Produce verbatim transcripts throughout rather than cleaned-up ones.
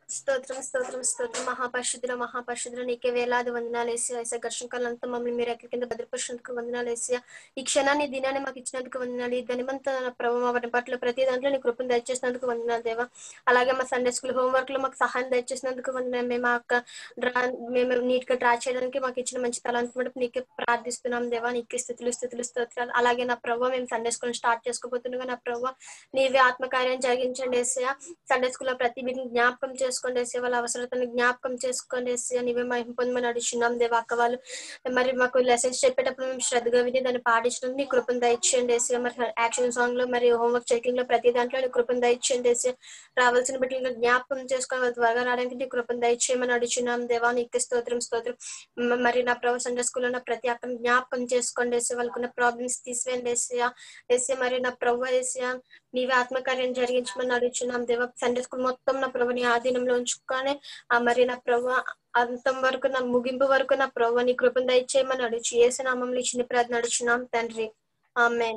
స్తోత్రం స్తోత్రం స్తోత్రం మహాపరిశుద్ధుల మహాపరిశుద్ధుల నీకే వేలాది వందనాలు ఏసయ్యా. ఏసయ్యా ఘర్షణ కాలంతో మమ్మల్ని మీరు ఎక్కడి కింద భద్రపరిచినందుకు వందనాలు ఏసయ్యా. ఈ క్షణాన్ని దినాన్ని మాకు ఇచ్చినందుకు వందనాలు. ఈ ధనిమంత ప్రభావ వాటి పట్ల ప్రతి దాంట్లో నీ కృపను దయచేసినందుకు వందనాలు దేవా. అలాగే మా సండే స్కూల్ హోంవర్క్ లో మాకు సహాయం దయచేసినందుకు వందనాలు. మేము ఆ యొక్క డ్రా మేము నీట్ గా డ్రా చేయడానికి మాకు ఇచ్చిన మంచి తలాంతి మటుకు నీకే ప్రార్థిస్తున్నాం దేవా. నీకే స్థుతులు స్థుతులు స్తోత్రాలు. అలాగే నా ప్రభావ మేము సండే స్కూల్ స్టార్ట్ చేసుకోబోతుండగా నా ప్రభావ నీవే ఆత్మకార్యం జరిగించండి ఏసయ్యా. సండే స్కూల్ లో ప్రతి బిడ్డని జ్ఞాపకం చేసుకోండి ఏసయ్యా. వాళ్ళ అవసరతను జ్ఞాపకం చేసుకోండి ఏసయ్యా. నీవే మహిమ పొందమని అడుగుచున్నాం దేవా. అక్క వాళ్ళు మరి మాకు లెసన్స్ చెప్పేటప్పుడు మేము శ్రద్ధగా విని దాన్ని పాటించడం నీ కృపను దయచేయండి ఏసయ్యా. మరి యాక్షన్ సాంగ్ లో మరి హోంవర్క్ చెకింగ్ లో ప్రతి దాంట్లో నీ కృపను దయచేయండి ఏసయ్యా. రావాల్సిన బిడ్డలను జ్ఞాపకం చేసుకొని వాళ్ళు త్వరగా రావడానికి నీ కృపను దయచేయమని అడుగుచున్నాం దేవా. నీకే స్తోత్రం స్తోత్రం. మరి నా ప్రభు సండే స్కూల్లో ఉన్న ప్రతి అక్కను జ్ఞాపకం చేసుకోండి ఏసయ్యా. వాళ్ళకున్న ప్రాబ్లమ్స్ తీసివేయండి ఏసయ్యా. ఏసయ్యా మరి నా ప్రభు ఏసయ్యా నీవే ఆత్మకార్యం జరిగించమని అడుగుచున్నాం దేవా. సండే స్కూల్ మొత్తం నా ప్రభు నీ ఆధీనంలో ఉంచుకొని ఆ మరి నా ప్రభు అంతం వరకు నా ముగింపు వరకు నా ప్రభు నీ కృపను దయచేయమని అడుచు యేసు నామములో ఇచ్చిన ప్రార్థన అడుచున్నాం తండ్రి. ఆమేన్.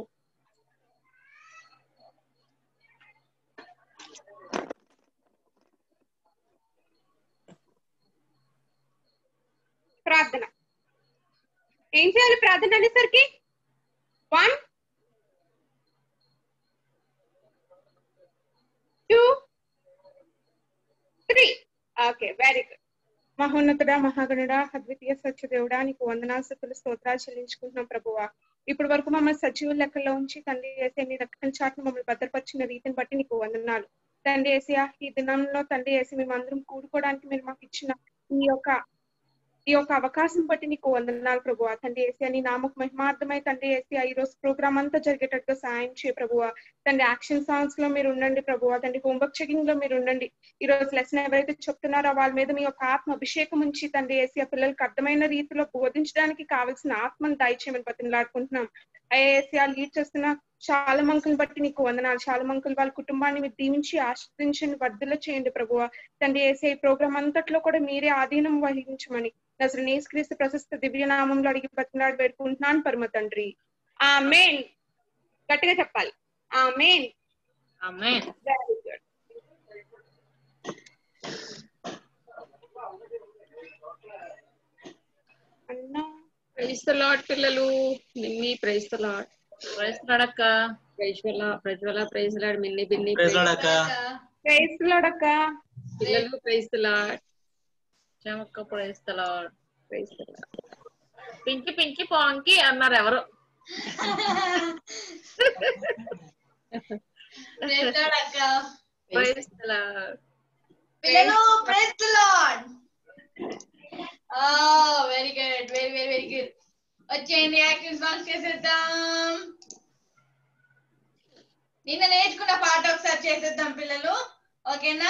ప్రార్థన ఏం చేయాలి? ప్రార్థన అనేసరికి one two three. Okay, very good. మహోన్నతుడా, మహాగణుడా, అద్వితీయ సత్యదేవుడా, నీకు వందనాస్తుతులు స్తోత్రాలు చెల్లించుకుంటున్నాం ప్రభువా. ఇప్పటి వరకు మమ్మల్ని సజీవ లెక్కల్లో ఉంచి తండ్రి ఏసే నీ రక్తం చాటును మమ్మల్ని భద్రపరిచిన రీతిని బట్టి నీకు వందనాలు తండ్రి ఏసయా. ఈ దినంలో తండ్రి ఏసి మేమందరం కూడుకోవడానికి మీరు మాకు ఇచ్చిన ఈ యొక్క ఈ యొక్క అవకాశం బట్టి నీకు వందనాలు ప్రభువా. తండ్రి ఏసీ నీ నామకు మహిమార్థమై తండ్రి ఏసీ ఈ రోజు ప్రోగ్రామ్ అంతా జరిగేటట్టుగా సాయం చేయ ప్రభువా. తండ్రి యాక్షన్ సాంగ్స్ లో మీరు ఉండండి ప్రభువా. తండ్రి హోంవర్క్ చెకింగ్ లో మీరు ఉండండి. ఈ రోజు లెసన్ ఎవరైతే చెప్తున్నారో వాళ్ళ మీద మీ యొక్క ఆత్మ అభిషేకం ఉంచి తండ్రి ఏసీ ఆ పిల్లలకి అర్థమైన రీతిలో బోధించడానికి కావాల్సిన ఆత్మను దయచేయమని బతిమలాడుకుంటున్నాం. ఐఏఎస్ఆ లీడ్ చేస్తున్న చాలా మంకులు బట్టి నీకు వందనాలు. చాలా మంకులు వాళ్ళ కుటుంబాన్ని మీరు దీవించి ఆశ్రదించండి, వర్ధల చేయండి ప్రభువా. తండ్రి ఏసీ ఈ ప్రోగ్రామ్ అంతట్లో కూడా మీరే ఆధీనం వహించమని నజరేయుడైన యేసుక్రీస్తు ప్రశస్త దివ్య నామంలో అడిగి బతిమలాడి పెట్టుకుంటున్నాను పరమ తండ్రి. ఆమేన్. గట్టిగా చెప్పాలి, ఆమేన్. ఆమేన్. Very good. అన్నా ప్రైజ్ ది లార్డ్ పిల్లలు. Minni praise the Lord. Praise the Lord అక్క. Prajwala Prajwala praise the Lord. Minni Binni praise Lord అక్క. ప్రైజ్ ది లార్డ్ అక్క. పిల్లలు ప్రైజ్ ది లార్డ్. చమక్క praise the Lord. Praise the Lord. Pinky Pinky పాంకి అన్నారు ఎవరు. ప్రైజ్ లార్డ్ అక్క. Praise the Lord. పిల్లలు ప్రైజ్ ది లార్డ్. ఆ very good, very very very good. వచ్చేయండి యాక్షన్ సాంగ్స్ చేసేద్దాం. నిన్న నేర్చుకున్న పాట ఒకసారి చేసేద్దాం పిల్లలు, ఓకేనా?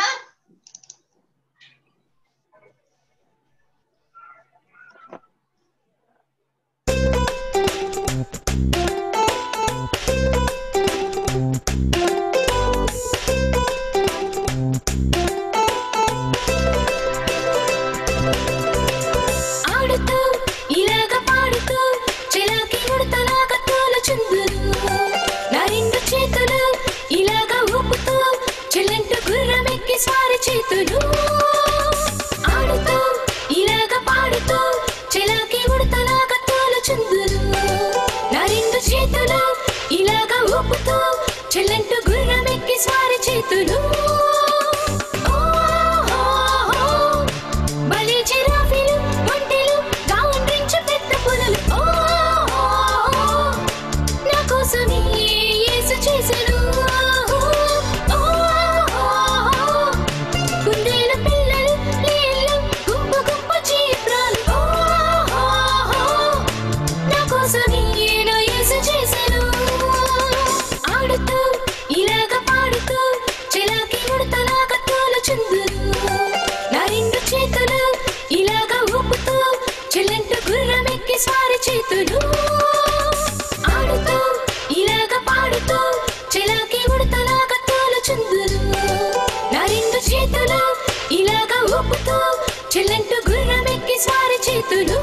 ఆడుతూ ఇలాగ పాడుతూ చిలాకి ఉడతలాగా తోలుచుందురు నా రెండు చేతులు ఇలాగ ఊపుతూ చెల్లంటూ గుర్రమెక్కి స్వారి చేతులు. ఆడుతూ ఇలాగ పాడుతూ చిలాకి ఉడతలాగా తోలుచుందురు నా రెండు చేతులు ఇలాగ ఊపుతూ చెల్లంటూ గుర్రమెక్కి స్వారి చేతులు. బలి జిరాఫీలు ఒంటెలు గాండ్రించు పెద్ద పులులు ఓ నా కోసమే యేసు చేసెను. కుందేలు పిల్లలు లేళ్ళు గుంపు గుంపు జీబ్రాలు ఓ నా కోసమే నా యేసు చేసెను. ఆడుతూ ఇలాగ పాడుతూ చిలాకి ఉడతలాగా తోలుచుందురు నా రెండు చేతులు ఇలాగ ఊపుతూ చెల్లంటూ గుర్రమెక్కి స్వారి చేతులు. ఆడుతూ ఇలాగ పాడుతూ చిలాకి ఉడతలాగా తోలుచుందురు నా రెండు చేతులు ఇలాగ ఊపుతూ చెల్లంటూ గుర్రమెక్కి స్వారి చేతులు.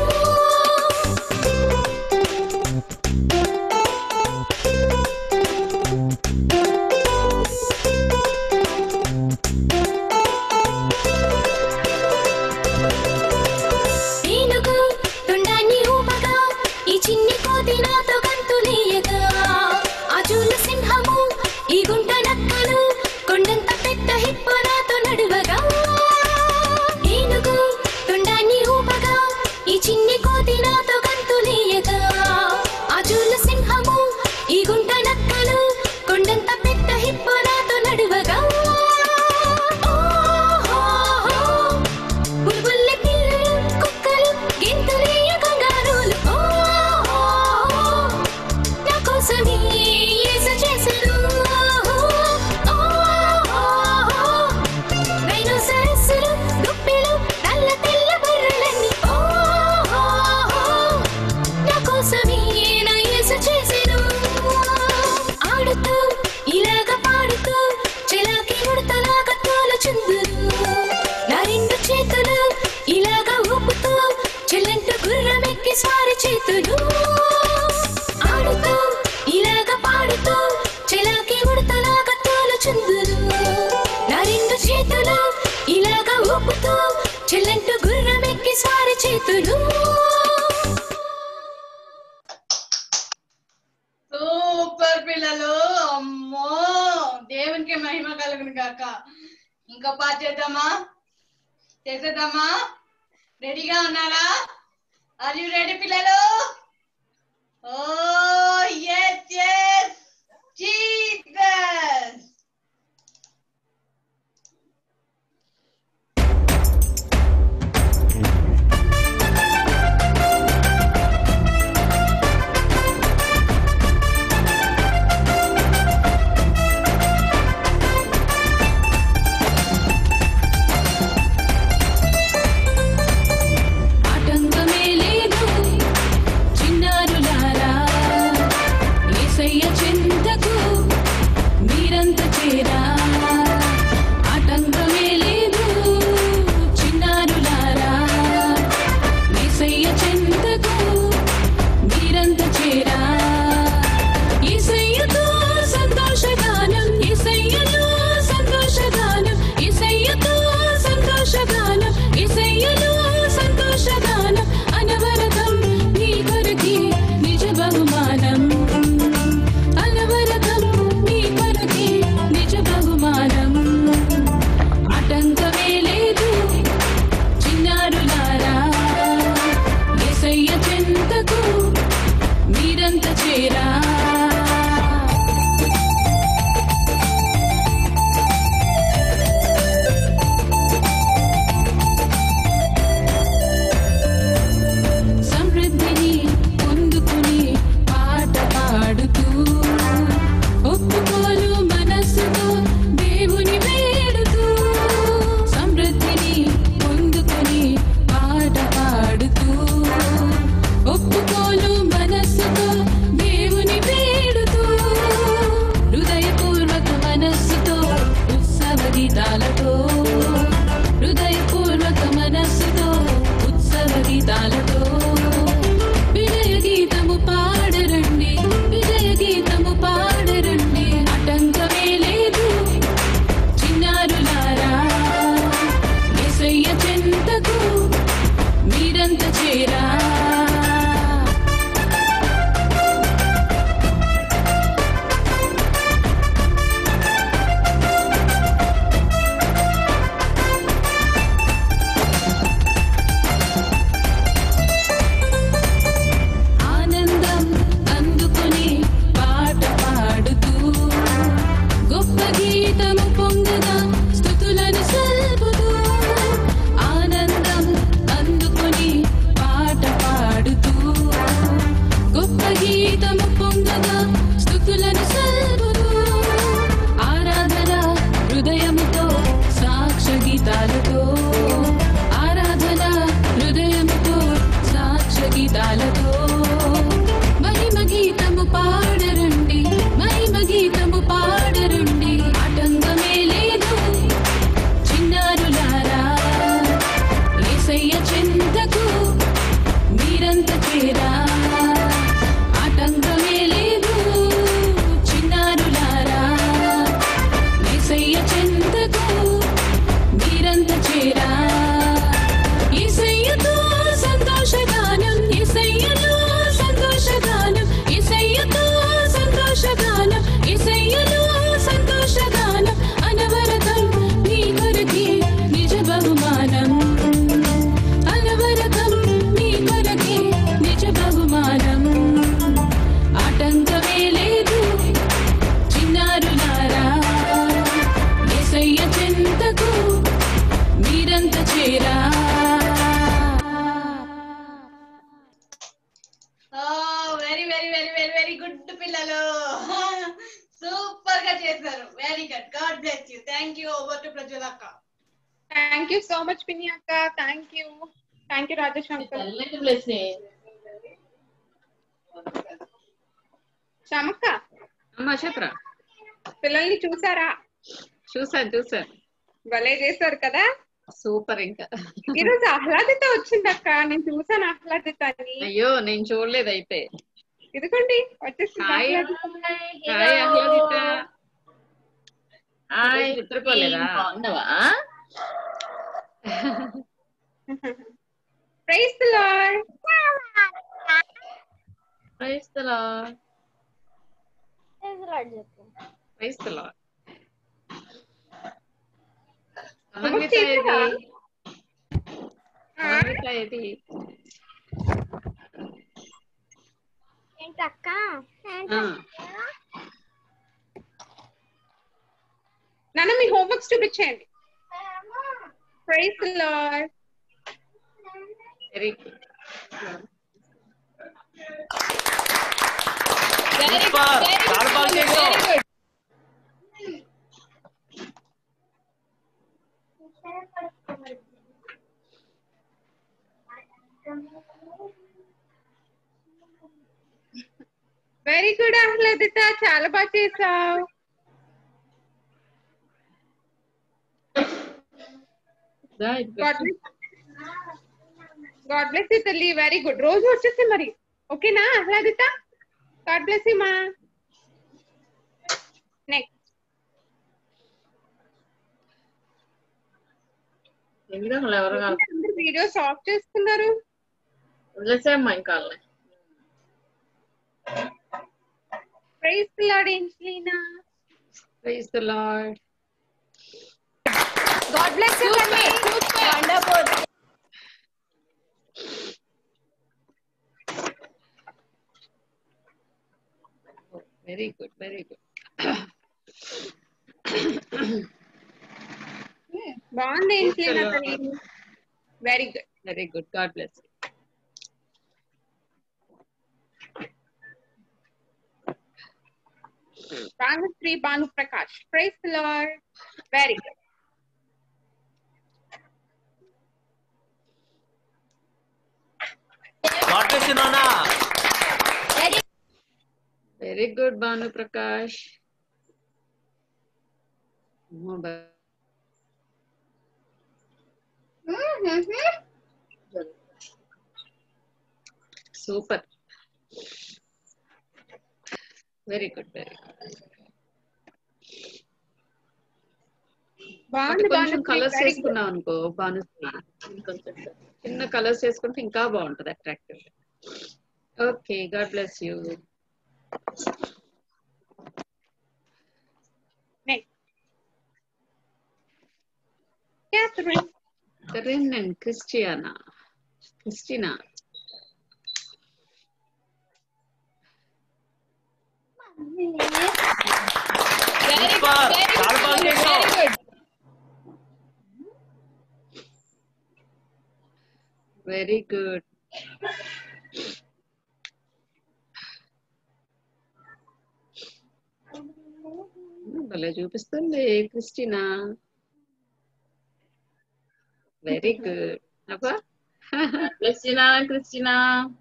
చేతులు ఆడుతూ ఇలాగ పాడుతూ చెలాకి ఉడతలాగా తోలుచుందురు నా రెండు చేతులు ఇలాగ ఊపుతూ చెల్లంటూ గుర్రమెక్కి స్వారి చేతులు. సూపర్ పిల్లలు, అమ్మో దేవునికి మహిమ కలుగును గాక. ఇంకా పాట చేద్దామా చేసేద్దామా? రెడీగా ఉన్నారా? ఆర్ యు రెడీ పిల్లలు? ఓ yes yes Jesus. చమక్క అమ్మా చెప్పరా? పిల్లల్ని చూసారా? చూసాను చూసాను. భలే చేశారు కదా. సూపర్ ఇంకా. ఈ రోజు ఆహ్లాదిత వచ్చింది అక్క, నేను చూసాను ఆహ్లాదిత అని. అయ్యో నేను చూడలేదు అయితే. ఇదిగోండి వచ్చేసింది hi Ahladita. Hi Ahladita. Hi నిద్రపోలేదా? బాగున్నావా? Praise the Lord. Praise the Lord. Praise the Lord. Samanvita ఏది? సమన్విత ఏది? ఏంటక్క? ఆ, నాన్న మీ హోంవర్క్స్ చూపించేయండి. Praise the Lord. Very good. Very good Ahladita, చాలా బాగా చేసావు. గాడ్ బ్లెస్ యూ తల్లి, వెరీ గుడ్. రోజు వచ్చేసి మరి ఓకేనా ఆహ్లాదిత? గాడ్ బ్లెస్ యూ మా. నెక్స్ట్ ఎందుకు అసలు ఎవరు కాదు అందరు వీడియోస్ ఆఫ్ చేసుకున్నారు. వదిలేసేమ్మా ఇంకా. Praise the Lord Angelina. Praise the Lord. God bless you తల్లి. Wonderful. Very good very good. బాగుంది ఏంజెలినా తల్లి. Very good very good. God bless you. Bhanushri Bhanu Prakash. Praise the Lord. Very good. God bless you, Nana. Very good Bhanu Prakash. Super. Very good very good. బాగుంది కొంచెం colours Bhanusri. వేసుకున్నాం అనుకో భానుశ్రీ, ఇంకొంచెం చిన్న colours వేసుకుంటే ఇంకా బాగుంటది attractive. Okay God bless you. Next Catherine. Catherine and Christiana. Christina. Super. చాలా బాగా చేసావు. Very good. భలే చూపిస్తుంది క్రిస్టినా. Very good. అబ్బా క్రిస్టినా క్రిస్టినా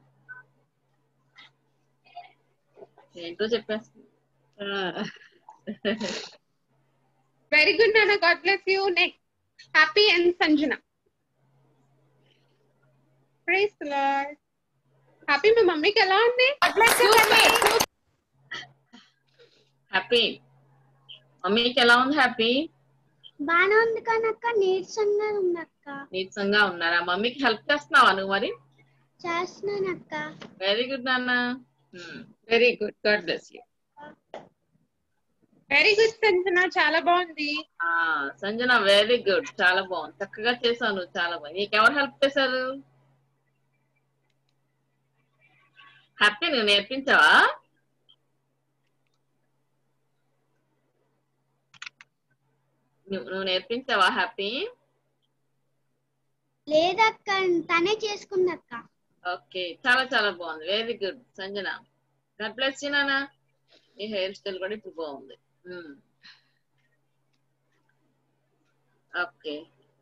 ఏంటో చెప్పేస్తా. వెరీ గుడ్ నాన్న, God bless you. Next Happy and Sanjana. Praise the Lord. Happy మీ మమ్మీకి ఎలా ఉంది? గాడ్ బ్లెస్ యు తల్లి. హ్యాపీ మమ్మీకి ఎలా ఉంది? హ్యాపీ బానే ఉంది కనక్క, నీరసంగా ఉందక్క. నీరసంగా ఉన్నారా? మమ్మీకి హెల్ప్ చేస్తున్నావా నువ్వు మరి? చేస్తున్నానక్క. వెరీ గుడ్ నాన్న. Very good. God bless you. Very good Sanjana, చాలా బాగుంది. సంజన వెరీ గుడ్, చాలా బాగుంది, చక్కగా చేసావు నువ్వు, చాలా బాగుంది. నీకు ఎవరు హెల్ప్ చేశారు? హ్యాపీ నువ్వు నేర్పించావా? నువ్వు నేర్పించావా హ్యాపీ? లేదక్క, తనే చేసుకుందక్క. ఓకే, చాలా చాలా బాగుంది. Very good Sanjana. God bless you నాన్న. నీ హెయిర్ స్టైల్ కూడా ఇప్పుడు బాగుంది. Okay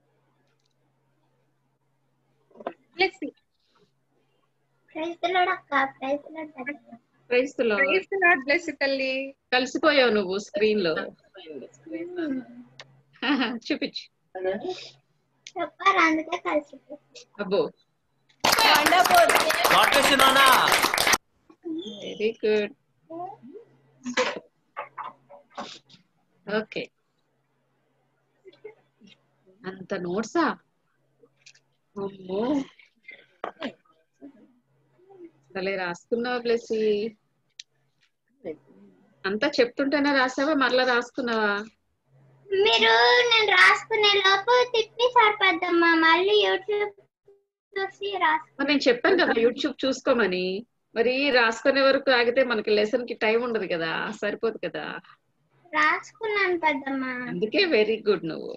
Let's see. Praise the Lord అక్క. ప్రైజ్ ది లార్డ్ తల్లి. Praise the Lord. Praise the Lord, bless you, తల్లి. కలిసిపోయావు నువ్వు స్క్రీన్ లో. చూపించు. చెప్పారు అందుకే కలిసిపోయింది. అబ్బో వండర్ఫుల్. గాడ్ బ్లెస్ యు నాన్న. Very good. ఓకే అంత నోట్సా? అమ్మో భలే రాసుకున్నావా బ్లెస్సీ? అంతా చెప్తుంటేనే రాసావా మరలా రాసుకున్నావా? మీరు నేను రాసుకునే లోపు తిప్పి సరిపోద్దమ్మా, మళ్ళీ యూట్యూబ్ చూసి రాసు. మరి నేను చెప్పాను కదా యూట్యూబ్ చూసుకోమని. మరి రాసుకునే వరకు ఆగితే మనకి లెసన్ కి టైం ఉండదు కదా, సరిపోదు కదా. రాసుకున్నాను పెద్దమ్మా. అందుకే వెరీ గుడ్ నువ్వు.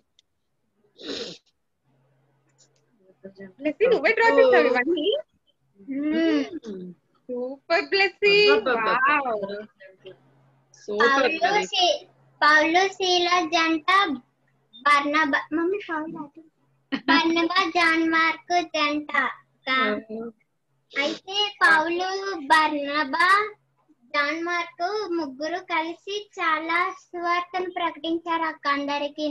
బ్లెస్సీ నువ్వే డ్రా చేసావు ఇవన్నీ? Super Blessy. సూపర్. పౌలు శీ- పౌలు శీల జంట బర్నబా మమ్మీ పౌలు అది. బర్నబా జాన్ మార్క్ జంట కా- అయితే పౌలు బర్నబా జాన్ మార్క్ ముగ్గురు కలిసి చాలా సువార్తను ప్రకటించారు అక్క అందరికి.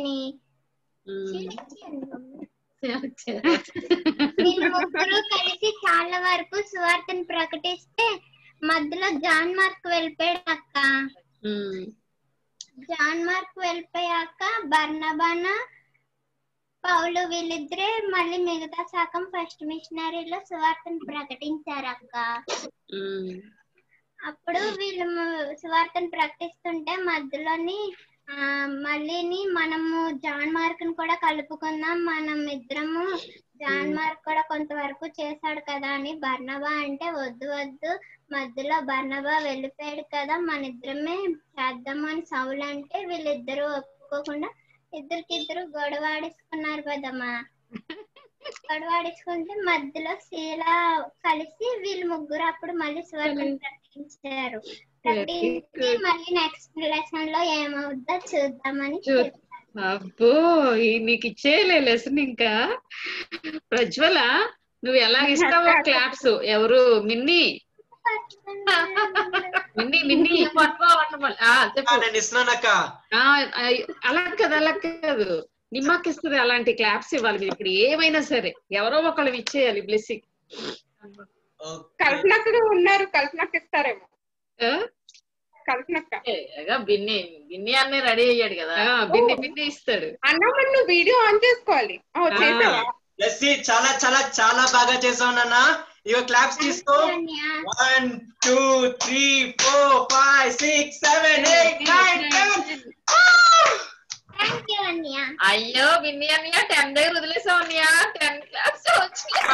వీళ్ళు ముగ్గురు కలిసి చాలా వరకు సువార్తను ప్రకటిస్తే మధ్యలో జాన్ మార్క్ వెళ్ళిపోయాడు అక్క. జాన్ మార్క్ వెళ్ళిపోయాక బర్నబాన పౌలు వీళ్ళిద్దరే మళ్ళీ మిగతా శాఖం ఫస్ట్ మిషనరీలో సువార్తను ప్రకటించారు అక్క. అప్పుడు వీళ్ళు ము- సువార్తను ప్రకటిస్తుంటే మధ్యలోని ఆ మళ్ళీని మనము జాన్ మార్క్ ని కూడా కలుపుకుందాం, మనం ఇద్దరము జాన్ మార్క్ కూడా కొంతవరకు చేశాడు కదా అని బర్నబా అంటే వద్దు వద్దు మధ్యలో బర్నబా వెళ్ళిపోయాడు కదా మన ఇద్దరమే చేద్దాము అని సౌలు అంటే వీళ్ళిద్దరూ ఒప్పుకోకుండా ఇద్దరికిద్దరు గొడవ ఆడేసుకున్నారు కదమ్మా. గొడవ ఆడేసుకుంటే మధ్యలో శీల కలిసి వీళ్ళు ముగ్గురు అప్పుడు మళ్ళీ సువార్తను ప్రకటించారు. ప్రకటించి మళ్ళీ నెక్స్ట్ లెసన్ లో ఏమవుద్దో చూద్దామని చెప్పారు. అబ్బో ఈ నీకు ఇచ్చేయలే లెసన్ ఇంకా. ప్రజ్వల నువ్వు ఎలా ఇస్తావో క్లాప్స్. ఎవరు మిన్ని మిన్ని మిన్ని నేను ఇస్తున్నానక్క. ఆ, అయ్- అలా కదా అలా కాదు, నిమ్మకి ఇస్తుంది అలాంటి క్లాప్స్ ఇవ్వాలి మీరు. ఇప్పుడు ఏమైనా సరే ఎవరో ఒకళ్ళు ఇచ్చేయాలి బ్లెస్సింగ్. కల్పనక్క ఉన్నారు, కల్పనక్క ఇస్తారేమో. కల్పనక్క బిన్ని బిన్ని అన్నీ రెడీ అయ్యాడు కదా, బిన్ని బిన్ని ఇస్తాడు. అన్న మరి నువ్వు వీడియో ఆన్ చేసుకోవాలి. ఓ, చేసావా? బ్లెస్సీ చాలా చాలా చాలా బాగా చేసావు నాన్న. ఇగో క్లాప్స్ తీసుకో. One two three four five six seven eight nine ten. Thank you అన్నయ్య. అయ్యో బిన్ని అన్నయ్య టెన్ దగ్గర వదిలేసావు అన్నయ్య. టెన్ క్లాప్స్ వచ్చినాయి.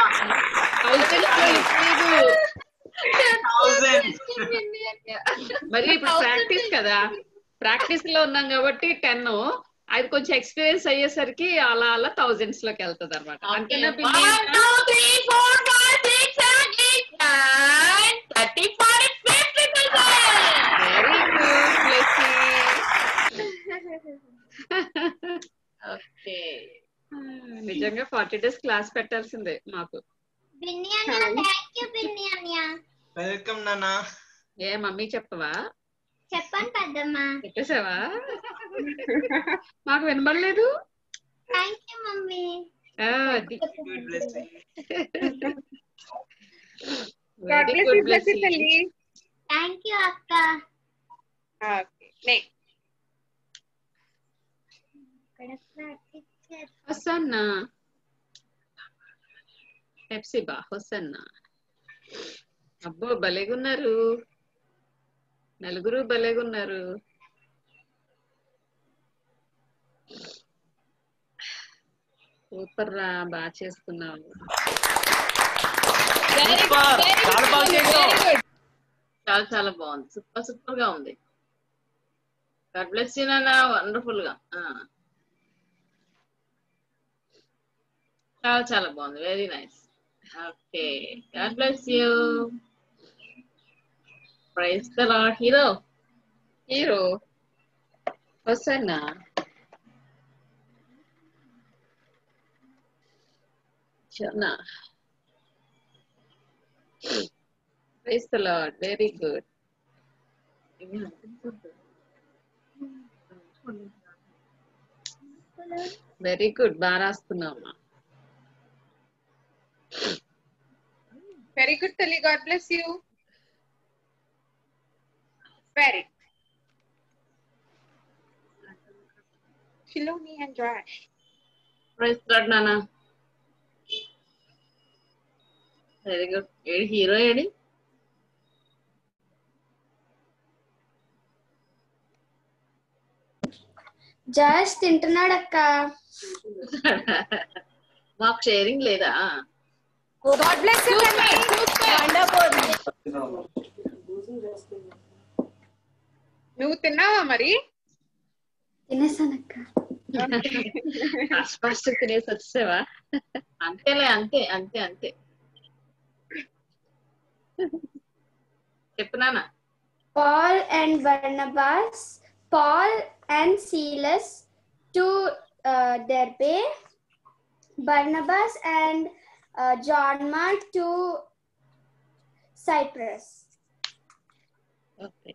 మరి ఇప్పుడు ప్రాక్టీస్ కదా, ప్రాక్టీస్ లో ఉన్నాం కాబట్టి టెన్, అది కొంచెం ఎక్స్పీరియన్స్ అయ్యేసరికి అలా అలా థౌజండ్స్ లోకి వెళ్తుంది అనమాట. అంతేనా Binni? Very good Blessy. Okay నిజంగా ఫార్టీ డేస్ క్లాస్ పెట్టాల్సిందే మాకు. బిన్ని అన్నయ్య థ్యాంక్ యూ బిన్ని అన్నయ్య. వెల్కమ్ నాన్న. ఏ మమ్మీ చెప్పవా? చెప్పండి పెద్దమ్మ. చెప్పేసావా? మాకు వినబడలేదు. Thank you mummy. అది good Blessy. God bless you, bless you, తల్లి. థ్యాంక్ యూ అక్క. Okay next Hosanna Hepzibah Hosanna. అబ్బో భలేగున్నారు, నలుగురు భలేగున్నారు. సూపర్ రా, బాగా చేసుకున్నావు. సూపర్ చాలా బాగా చేసావు. చాలా చాలా బాగుంది, సూపర్ సూపర్ గా ఉంది. గాడ్ బ్లెస్ యు నాన్న, వండర్ఫుల్ గా. చాలా చాలా బాగుంది, very nice. Okay God bless you. Praise the Lord. Hero hero Hosanna. చనా praise the Lord, very good. Very good, బాగా రాస్తున్నావు. వెరీ గుడ్ తల్లి, God bless you. Very Shiloni and Josh. Praise Lord నాన్న. Very good. ఏడి hero ఏడి? Just తింటున్నాడు అక్క. మాకు షేరింగ్ లేదా? God bless you. నువ్వు తిన్నావా మరి? తినేసానక్క. ఫస్ట్ తినేసి వచ్చేవా? అంతేలే, అంతే అంతే అంతే. చెప్పు నాన్న. Paul and Barnabas, Paul and Silas to uh, Derbe, Barnabas and uh, John Mark to Cyprus. Okay.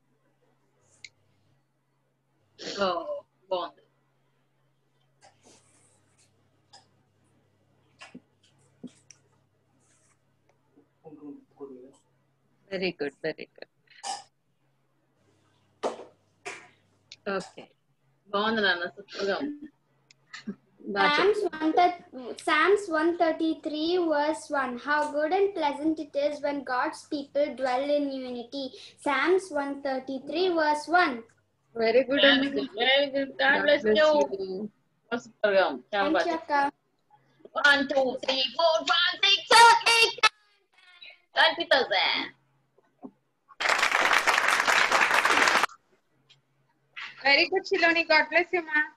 ఓ బాగుంది. Very good, very good. Okay, బాగుంది నాన్న, సూపర్ గా ఉంది. Psalms one thirty Psalms one thirty-three verse one. How good and pleasant it is when God's people dwell in unity. Psalms one thirty-three verse one. Very good అండి. Very good. God bless you. Super గా ఉంది, చాలా Thank బాగా you, Akka. One, two, three, four, five, six, seven, eight, nine, twenty thousand. Very good, Shiloni. God bless you, ma.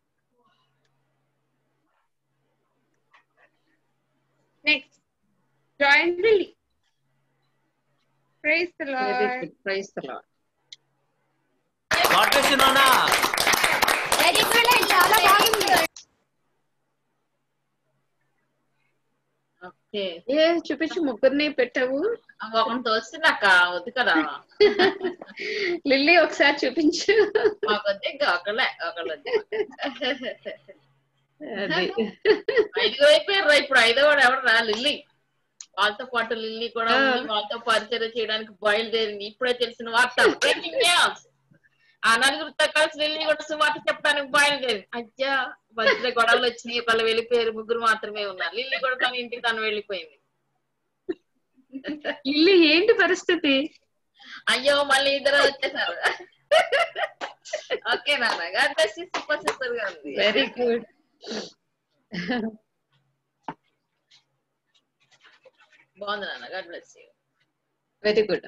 Next, Joy and Lily. Praise the very Lord. Good. Praise the Lord. God bless you నాన్న. Very good. చాలా బాగుంది. Okay, ఏ చూపించు, ముగ్గురిని పెట్టావు. ఒకరితో వచ్చిందక్క, వద్దు కదా. Lily ఒకసారి చూపించు. మాకు వద్దు, ఇంకా ఒకళ్ళే ఒకళ్ళు వద్దు. అది ఐదుగురు అయిపోయారు. ఇప్పుడు ఐదో వాడు ఎవడరా? లిల్లీ. వాళ్ళతో పాటు లిల్లీ కూడా ఉంది. వాళ్ళతో పరిచయం చేయడానికి బయలుదేరింది. ఇప్పుడే తెలిసిన వార్త. Breaking news. ఆ నలుగురితో కలిసి లిల్లీ కూడా సువార్త చెప్పడానికి బయలుదేరింది. అయ్యా, మధ్యలో గొడవలు వచ్చినాయి. ఒకళ్ళు వెళ్ళిపోయారు, ముగ్గురు మాత్రమే ఉన్నారు. లిల్లీ కూడా తన ఇంటికి తను వెళ్ళిపోయింది. లిల్లీ ఏంటి పరిస్థితి? అయ్యో, మళ్ళీ ఇద్దరు వచ్చేసారు. ఓకే నాన్న, God bless you. Super super గా ఉంది. Very good. బాగుంది నాన్న, God bless you. Very good.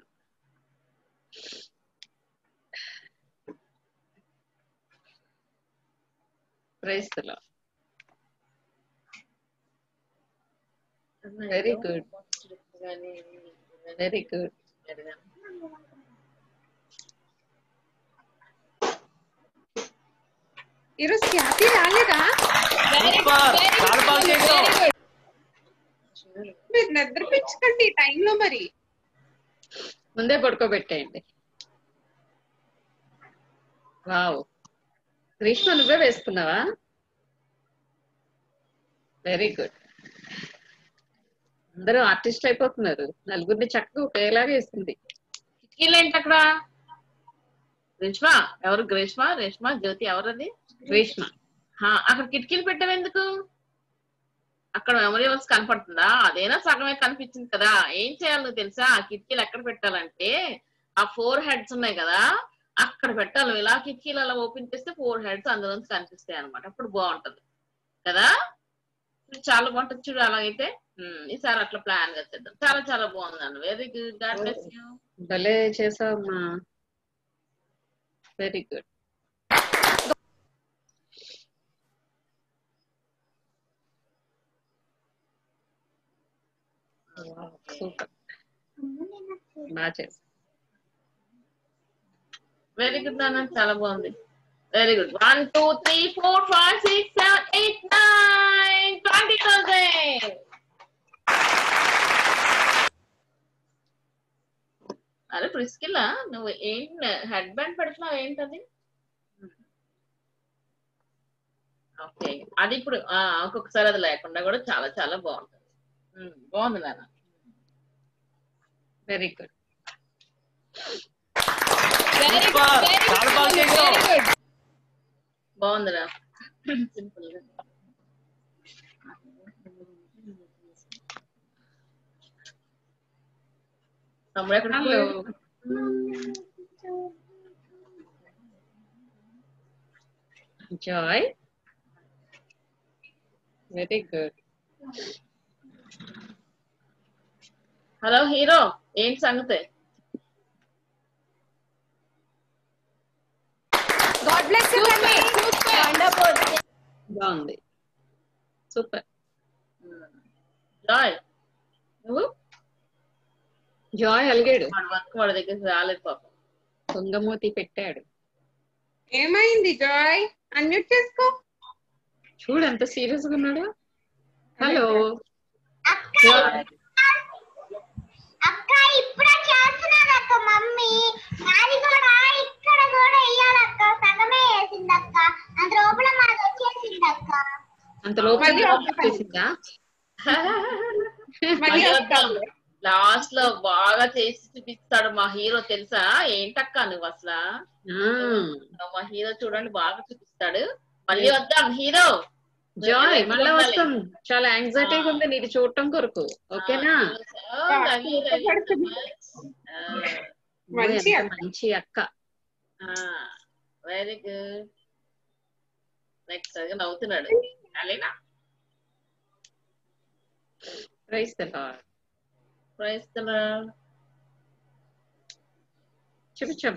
Praise the Lord. Very good, very good. ఈరోజు ఖ్యాతి రాలేదా? సూపర్, చాలా బాగా చేసావు. మీరు నిద్రపించకండి ఈ టైంలో మరి. ముందే పడుకోబెట్టేయండి. వావ్, గ్రీష్మ నువ్వే వేసుకున్నావా? Very good. అందరూ ఆర్టిస్ట్ అయిపోతున్నారు. నలుగురిని చక్కగా ఒకేలాగా వేస్తుంది. కిటికీలు ఏంటి అక్కడ? గ్రీష్మ ఎవరు? గ్రీష్మ, రేష్మ, జ్యోతి ఎవరది? గ్రీష్మ. హా, అక్కడ కిటికీలు పెట్టావు ఎందుకు? అక్కడ మెమరీ వర్క్స్ కనపడుతుందా? అదేనా సగమే కనిపించింది కదా. ఏం చేయాలి నువ్వు తెలుసా? ఆ కిటికీలు ఎక్కడ పెట్టాలంటే ఆ ఫోర్ హెడ్స్ ఉన్నాయి కదా, అక్కడ పెట్టాలి. ఇలా కిటికీలు అలా ఓపెన్ చేస్తే ఫోర్ హెడ్స్ అందులో నుంచి కనిపిస్తాయి అనమాట. అప్పుడు బాగుంటది కదా. చాలా బాగుంటది చూడు. అలాగైతే ఈసారి అట్లా ప్లాన్ గా చేద్దాం. చాలా చాలా బాగుంది అన్న. Very good. God bless you. భలే చేసావమ్మా. Very good. సూపర్, బాగా చేసా. వెరీ గుడ్ అన్న, చాలా బాగుంది. Very good. One two three four five six seven eight nine twenty thousand. అరే ప్రిస్కిల్లా, నువ్వు ఏం హెడ్ బ్యాండ్ పెడుతున్నావు? ఏంటది? ఓకే అది ఇప్పుడు ఆ, ఒక్కొక్కసారి అది లేకుండా కూడా చాలా చాలా బాగుంటుంది. ఉమ్, బాగుంది నాన్న. వెరీ గుడ్ సూపర్ చాలా బాగా చేసావు. బాగుందిరా సింపుల్ గా. తమ్ముడు ఎక్కడ hello Joy very good hello hero ఏంటి సంగతి? బాగుంది సూపర్. జాయ్ నువ్వు జాయ్ అలిగాడు, వాడు వర్క్ వాడి దగ్గరికి రాలేదు పాపం. పొంగమూతి పెట్టాడు. ఏమైంది జాయ్? అన్మ్యూట్ చేసుకో. చూడు ఎంత సీరియస్ గా ఉన్నాడు. హలో అక్క ఇప్పుడే చేస్తున్నారు అక్క మమ్మీ. అది కూడా ఇక్కడ కూడా వేయాలక్క. సగమే వేసింది అక్క. అంత లోపల మాది వచ్చేసింది అక్క. అంత లోపల మళ్ళీ వస్తాను. చేసిందా? మళ్ళీ వస్తాను. లాస్ట్ లో బాగా చేసి చూపిస్తాడు మా హీరో తెలుసా? ఏంటక్క నువ్వు అసలు మా హీరో చూడండి బాగా చూపిస్తాడు. మళ్ళీ వద్దాం హీరో. జాయ్ మళ్ళా వస్తాం. చాలా యాంగ్జైటీగా ఉంది నీకు చూడటం కొరకు. ఓకేనా? మంచి అక్క. మంచి అక్క. Very good. నెక్స్ట్ నవ్వుతున్నాడు. Alena praise the Lord. Praise the Lord. చూపించాం.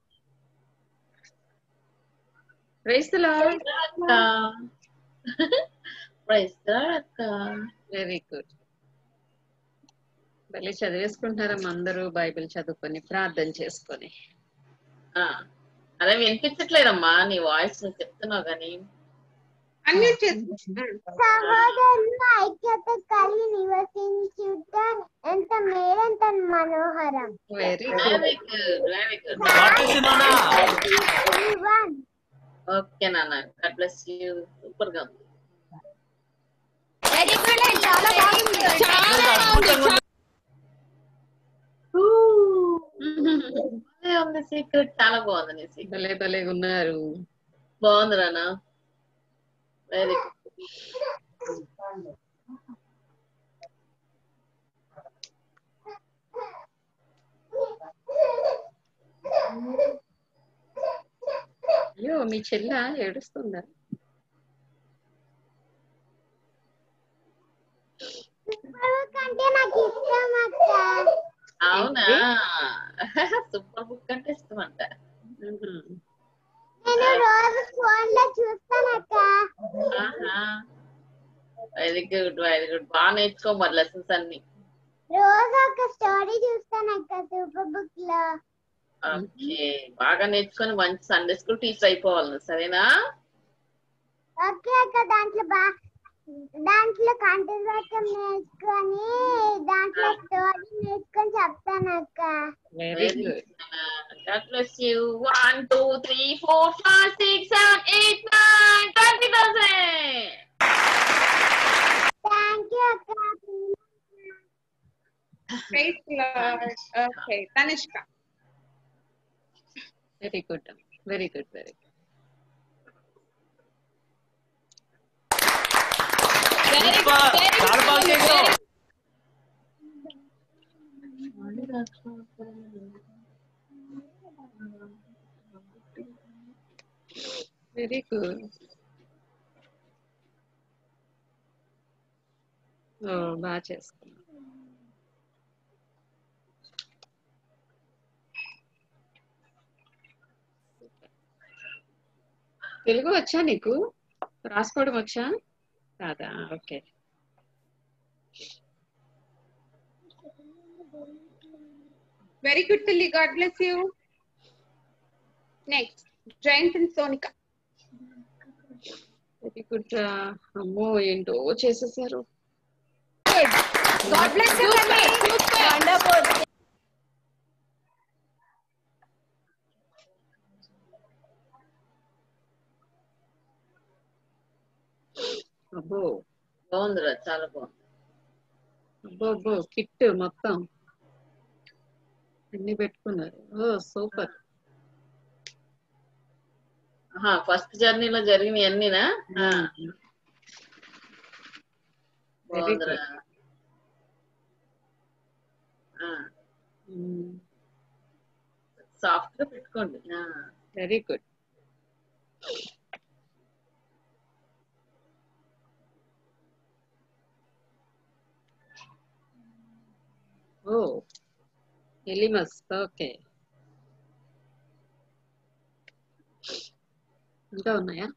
Praise the Lord. Praise the Lord అక్క. Very good. మళ్ళీ చదివేసుకుంటున్నారమ్మా అందరూ బైబిల్ చదువుకొని ప్రార్థన చేసుకొని. అదే వినిపించట్లేదమ్మా నీ వాయిస్ నువ్వు చెప్తున్నావు కానీ. అన్మ్యూట్ చేసుకో. సహోదరుల ఐక్యత కలిగి నివసించుట ఎంత మేలెంత మనోహరం. Very very good. Good very good. Everyone. Okay నాన్న గాడ్ బ్లెస్ యూ. సూపర్ గా ఉంది. చాలా బాగుంది. ఉంది సీక్రెట్ చాలా బాగుంది నీ సీక్రెట్. భలే భలే ఉన్నారు. బాగుంది నాన్న. Very good. అయ్యో మీ చెల్ల ఏడుస్తుందా? కంటే నాకు ఇష్టం అక్క. అవునా సూపర్ బుక్ అంటే ఇష్టం అంట. నేను రోజు ఫోన్ లో చూస్తాను అక్క. Very good very good. బాగా నేర్చుకో మరి లెసన్స్ అన్ని. రోజు ఒక స్టోరీ చూస్తాను అక్క సూపర్ బుక్ లో. ఓకే బాగా నేర్చుకొని మంచి సండే స్కూల్ టీచర్ అయిపోవాలి నువ్వు, సరేనా? ఓకే అక్క. దాంట్లో బా దాంట్లో కంఠస్వరం నేర్చుకొని దాంట్లో స్టోరీ నేర్చుకొని చెప్తాను అక్క. Very good. God bless you. One, two, three, four, five, six, seven, eight, nine, twenty thousand. Thank you అక్క. Praise the Lord. Okay, Tanishka. Very good very good very good. చాలా బాగా చేసావు. Very good. బాగా చేసుకున్నా. తెలుగు వచ్చా నీకు? రాసుకోవడం వచ్చా? కాదా? Okay. Very good, Tilly. God bless you. Next, Jayant and Sonika. Very good. అమ్మో ఏంటో చేసేసారు. God bless you. Wonderful. అబ్బో బాగుందిరా, చాలా బాగుంది. అబ్బో అబ్బో కిట్ మొత్తం అన్ని పెట్టుకున్నారు. ఓ సూపర్. ఫస్ట్ జర్నీలో జరిగినవి అన్నీనా? బాగుందిరా. సాఫ్ట్ గా పెట్టుకోండి. Very good. ఓ ఎలిమస్. ఓకే, ఇంకా ఉన్నాయా?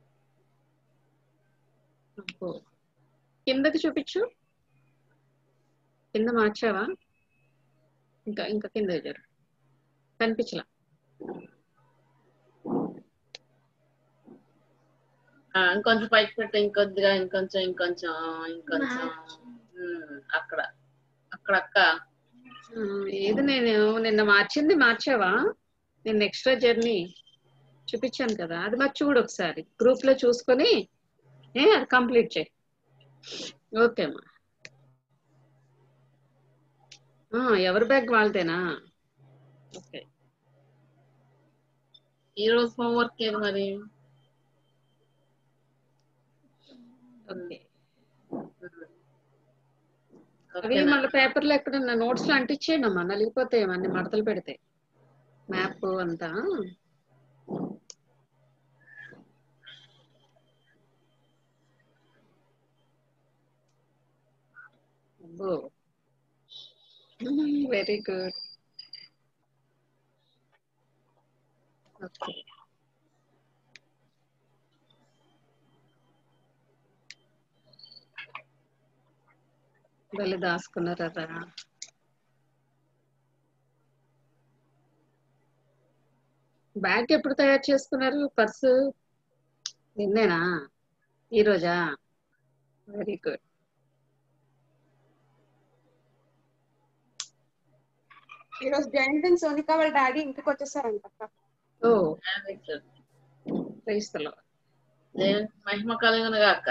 అబ్బో కిందకి చూపించు. కింద మార్చావా? ఇంకా ఇంకా కింద జరు కనిపించలా. ఇంకొంచెం పైకి పెట్టు, ఇంకొద్దిగా, ఇంకొంచెం ఇంకొంచెం ఇంకొంచెం అక్కడ అక్కడ అక్క. ఏది నేను నిన్న మార్చింది మార్చావా? నిన్న ఎక్స్ట్రా జర్నీ చూపించాను కదా, అది మరి చూడు ఒకసారి గ్రూప్ లో చూసుకొని ఏ అది కంప్లీట్ చేయి. ఓకే అమ్మా. ఎవరి బ్యాగ్ వాళ్ళదేనా? ఓకే. ఈ రోజు హోంవర్క్ ఏది మరి? ఓకే. అవి మళ్ళీ పేపర్లో ఎక్కడన్నా నోట్స్ లో అంటించేయండి అమ్మా, నలిగిపోతాయి అన్ని మడతలు పెడితే. మ్యాప్ అంతా వెరీ గుడ్. ఓకే, వెళ్ళి దాసుకున్నారా? బ్యాగ్ ఎప్పుడు తయారు చేసుకున్నారు? పర్సు నిన్నేనా? ఈరోజా? Very good. ఈరోజు జయంత్ అండ్ సోనిక వాళ్ళ డాడీ ఇంటికి వచ్చేసారంట. ఓ క్రైస్తలో మహిమ కలుగునుగా అక్క.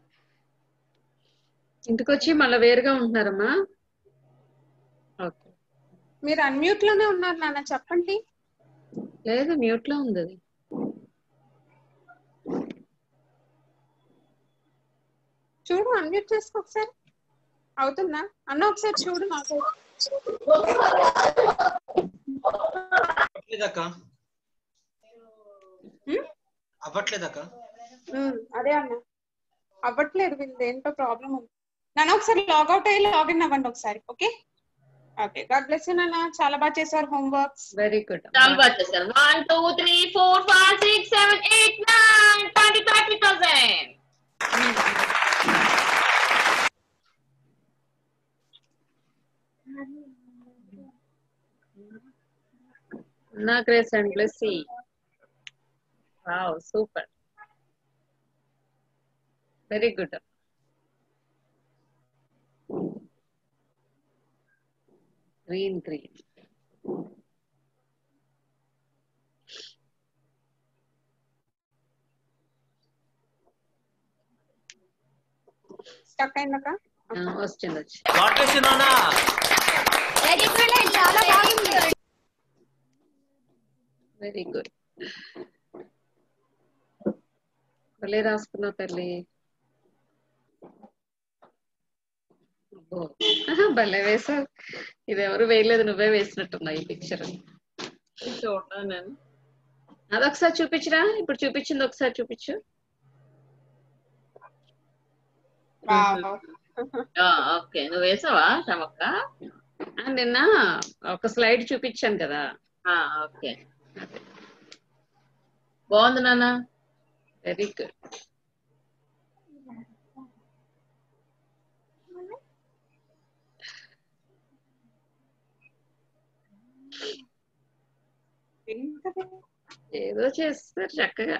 ఇంటికి వచ్చి మళ్ళీ వేరుగా ఉంటున్నారమ్మా? ఓకే. మీరు అన్మ్యూట్ లోనే ఉన్నారు నాన్న, చెప్పండి. లేదు, మ్యూట్ లో ఉంది అది. చూడు, అన్మ్యూట్ చేసుకో ఒకసారి. అవుతుందా అన్న? ఒకసారి చూడు. నాకు అవ్వట్లేదక్క. అదే అన్న, అవ్వట్లేదు. వీళ్ళది ఏంటో ప్రాబ్లం ఉంది. నన్ను ఒకసారి లాగౌట్ అయ్యి లాగిన్ అవ్వండి ఒకసారి. Okay okay. God bless you నాన్న, చాలా బాగా చేశారు హోంవర్క్స్. Very good. చాలా బాగా చేశారు. One two three four five six seven eight nine twenty thirty thousand. నా Grace and Blessy. Wow super, very good. Green green. Stuck అయిందక్క? వచ్చింది వచ్చి. చాలా బాగుంది. Very good. భలే రాసుకున్నావు తల్లి. భలే వేసావు. ఇది ఎవరు వేయలేదు, నువ్వే వేసినట్టున్నావు ఈ పిక్చర్. చూడండి, అదొకసారి చూపించరా? ఇప్పుడు చూపించింది ఒకసారి చూపించు. ఓకే, నువ్వు వేసావా శమక్క? నిన్న ఒక స్లైడ్ చూపించాను కదా. ఓకే, బాగుంది నాన్న. Very good. ఏదో చేస్తారు చక్కగా.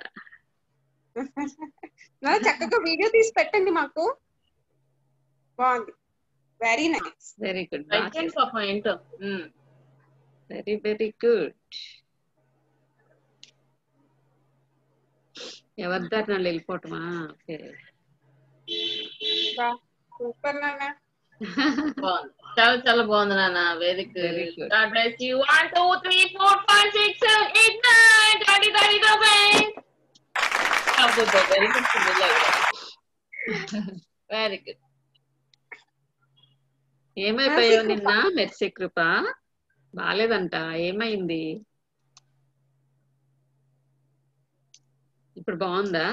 చక్కగా వీడియో తీసి పెట్టండి మాకు. బాగుంది, వెరీ నైస్. Very good. పాపం ఏంటో. Very very good. ఎవరి దారి వాళ్ళు వెళ్ళిపోవటమా? ఓకే. సూపర్ నాన్న. బాగుంది, చాలా చాలా బాగుంది నాన్న. Very Very good. good. God bless you. One, two, three, four, five, six, seven, eight, nine, thirty, thirty thousand. Very good. Very good. ఏమైపోయావు Mercy నిన్న మెర్సీ కృప? బాలేదంట, ఏమైంది? ఇప్పుడు బాగుందా?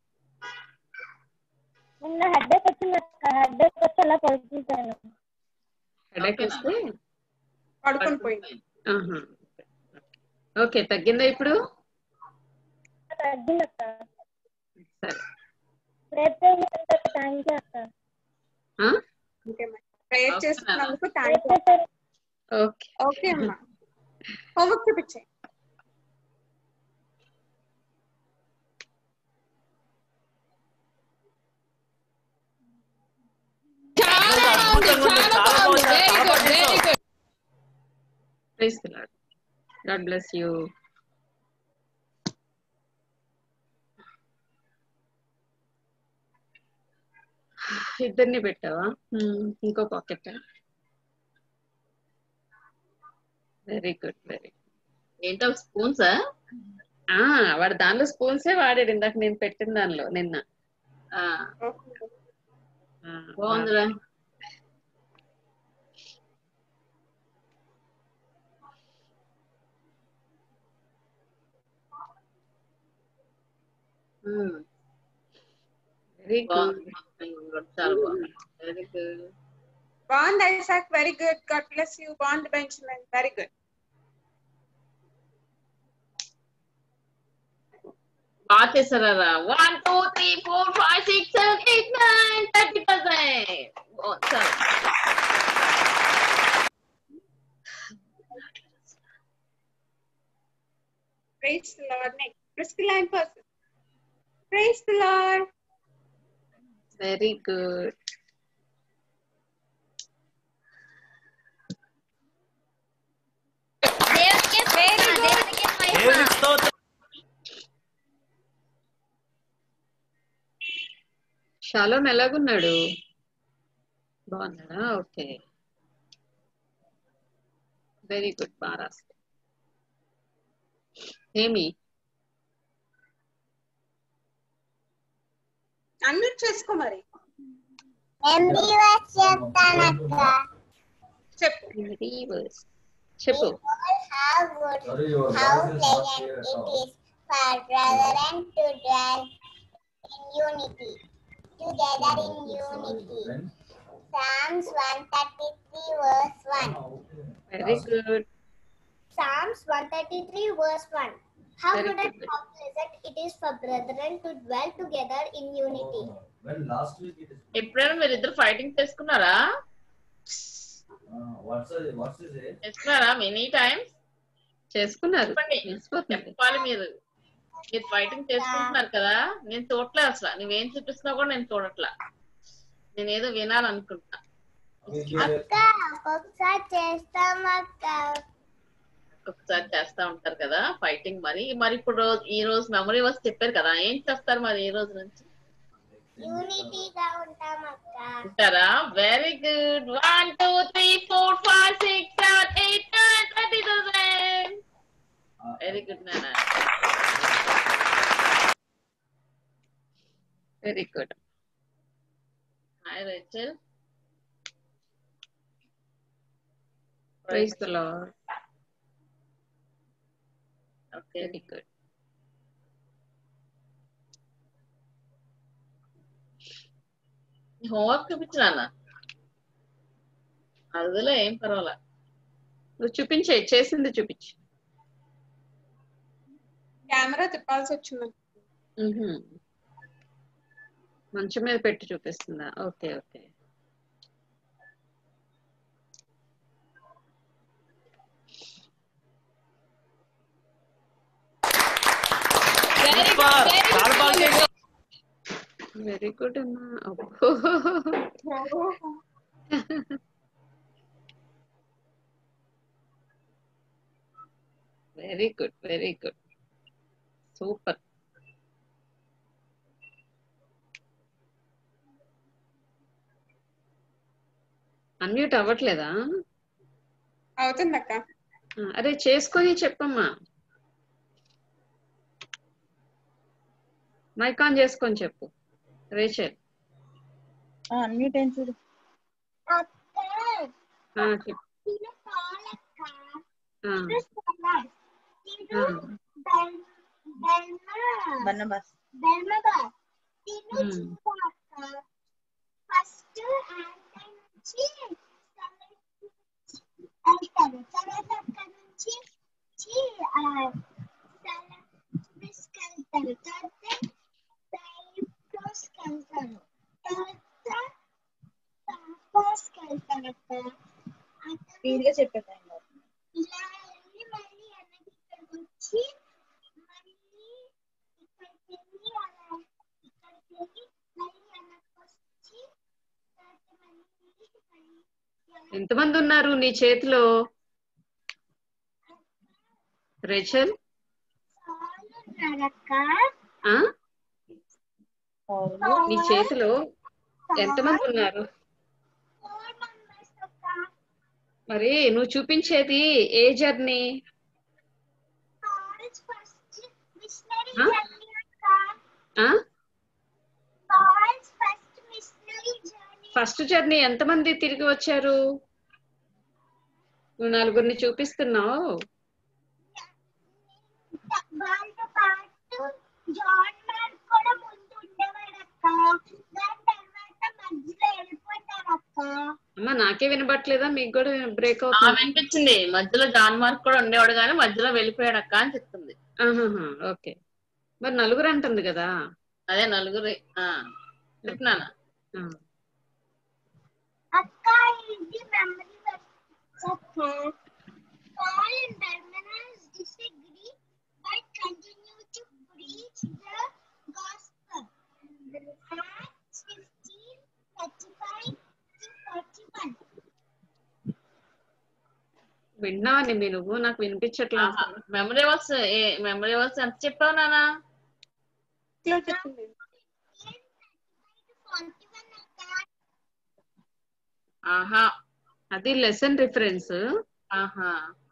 నిన్న హెడ్ఏక్ వచ్చింది అక్క, హెడ్ఏక్ వచ్చి అలా పడుకుంటాను. హెడేక్ వస్తే పడుకొని పోయింది. ఆహా. ఓకే, తగ్గిందా ఇప్పుడు? తగ్గింది అక్క. సరే. రేపు థ్యాంక్ యూ అక్క. ఆ? ప్రేయర్ Okay, చేస్తున్నందుకు థ్యాంక్ యూ. ఓకే. ఓకే అమ్మా, హోంవర్క్ చూపించాయి. చాలా బాగుంది, చాలా బాగుంది. Very good, very good. Praise the Lord. God bless you. ఇద్దరిని పెట్టావా? హ్మ్, ఇంకో pocket. Very good, very good. ఏంటో స్పూన్సా? ఆ, వాడు దానిలో స్పూన్సే వాడాడు ఇందాక నేను పెట్టిన దానిలో నిన్న. ఆ, బాగుందిరా. Very good. బాగుంది, చాలా బాగుంది. Very good. బాగుంది Isaac, very good. God bless you. బాగుంది బెంచమిన్, వెరీ గుడ్. బాగా చేశారా? One two three four five six seven eight nine thirty percent. Praise the Lord. Next, Priscilla in person. Praise the Lord. Very good. Shalom ఎలాగున్నాడు? బాగున్నాడా? Okay, very good. బాగా రాస్తా. ఏమి unmute చేసుకో మరి. చెప్పు. రివర్స్ చెప్పు. How good, how pleasant it is for brethren to dwell in unity, together in unity. Psalms one thirty-three verse one. Very good. Psalms one thirty-three verse one. How Very good and good. how pleasant it is for brethren to dwell together in unity. ఎప్పుడైనా మీరు ఇద్దరు fighting చేసుకున్నారా? చేసుకున్నారా? Many times చేసుకున్నారు. చెప్పండి, తెలిసిపోతుంది. చెప్పాలి. మీరు మీరు ఫైటింగ్ చేసుకుంటున్నారు కదా, నేను చూడట్లేదు అసలు. నువ్వేం చూపిస్తున్నా కూడా నేను చూడట్లా. నేనేదో వినాలనుకుంటున్నా. అక్క ఒక్కొక్కసారి చేస్తాం అక్క. ఒకసారి చేస్తా ఉంటారు కదా ఫైటింగ్. మరి మరి ఇప్పుడు ఈ రోజు మెమరీ వర్స్ చెప్పారు కదా, ఏం చేస్తారు మరి ఈ రోజు నుంచి? యూనిటీగా ఉంటాం అక్క. ఉంటారా? Very good. One two three four five six seven eight nine thirty thousand. Very good నాన్న. Very good. Hi Rachel. Praise the Lord. Okay, very good. Homework చూపించాలన్న అందులో ఏం పర్వాలా. నువ్వు చూపించే, చేసింది చూపించు. కెమెరా తిప్పాల్సి వచ్చింది. మంచం మీద పెట్టి చూపిస్తుందా? Okay okay. వెరీ గుడ్ అమ్మా. అబ్బో, very good, very good, super. Unmute అవ్వట్లేదా? అవుతుంది అక్క. అరే చేసుకొని చెప్పమ్మా, మైక్ ఆన్ చేసుకొని చెప్పు రేచల్. అన్మ్యూట్ ఏం చూడు. బన్నబాస్ ఫస్ట్ నుంచి వెళ్తారు, తర్వాత అక్కడ నుంచి తీసుకెళ్తారు, తర్వాత వెళ్తారు, తర్వాత వెళ్తారు అక్క. స్పీడ్ గా చెప్పేది. ఇలా వెళ్ళి మళ్ళీ వెనక్కి ఇక్కడికి వచ్చి మళ్ళీ ఇక్కడికి వెళ్ళి అలా ఇక్కడికి వెళ్ళి మళ్ళీ వెనక్కి వచ్చి ఎంతమంది ఉన్నారు నీ చేతిలో రేచల్? నీ చేతిలో ఎంతమంది ఉన్నారు? మరి నువ్వు చూపించేది ఏ జర్నీ? ఫస్ట్ జర్నీ ఎంతమంది తిరిగి వచ్చారు? నువ్వు నలుగురిని చూపిస్తున్నావు. అమ్మా నాకే వినబట్లేదా? మీకు కూడా బ్రేక్ అవుతుంది? వినిపించింది. మధ్యలో జాన్ మార్క్ కూడా ఉండేవాడు కానీ మధ్యలో వెళ్ళిపోయాడు అక్క అని చెప్తుంది. ఓకే, మరి నలుగురు అంటుంది కదా? అదే నలుగురు చెప్తున్నానా? అక్క ఇది memory Paul and Barnabas disagree but continue to preach the gospel. Acts fifteen thirty-five to forty-one. విన్నావని మీ నువ్వు? నాకు వినిపించట్లా. మెమరీ వర్స్ మెమరీ వర్స్ ఎంత చెప్పావు నానా? ఆహా, అది లెసన్ రిఫరెన్స్. ఆహా,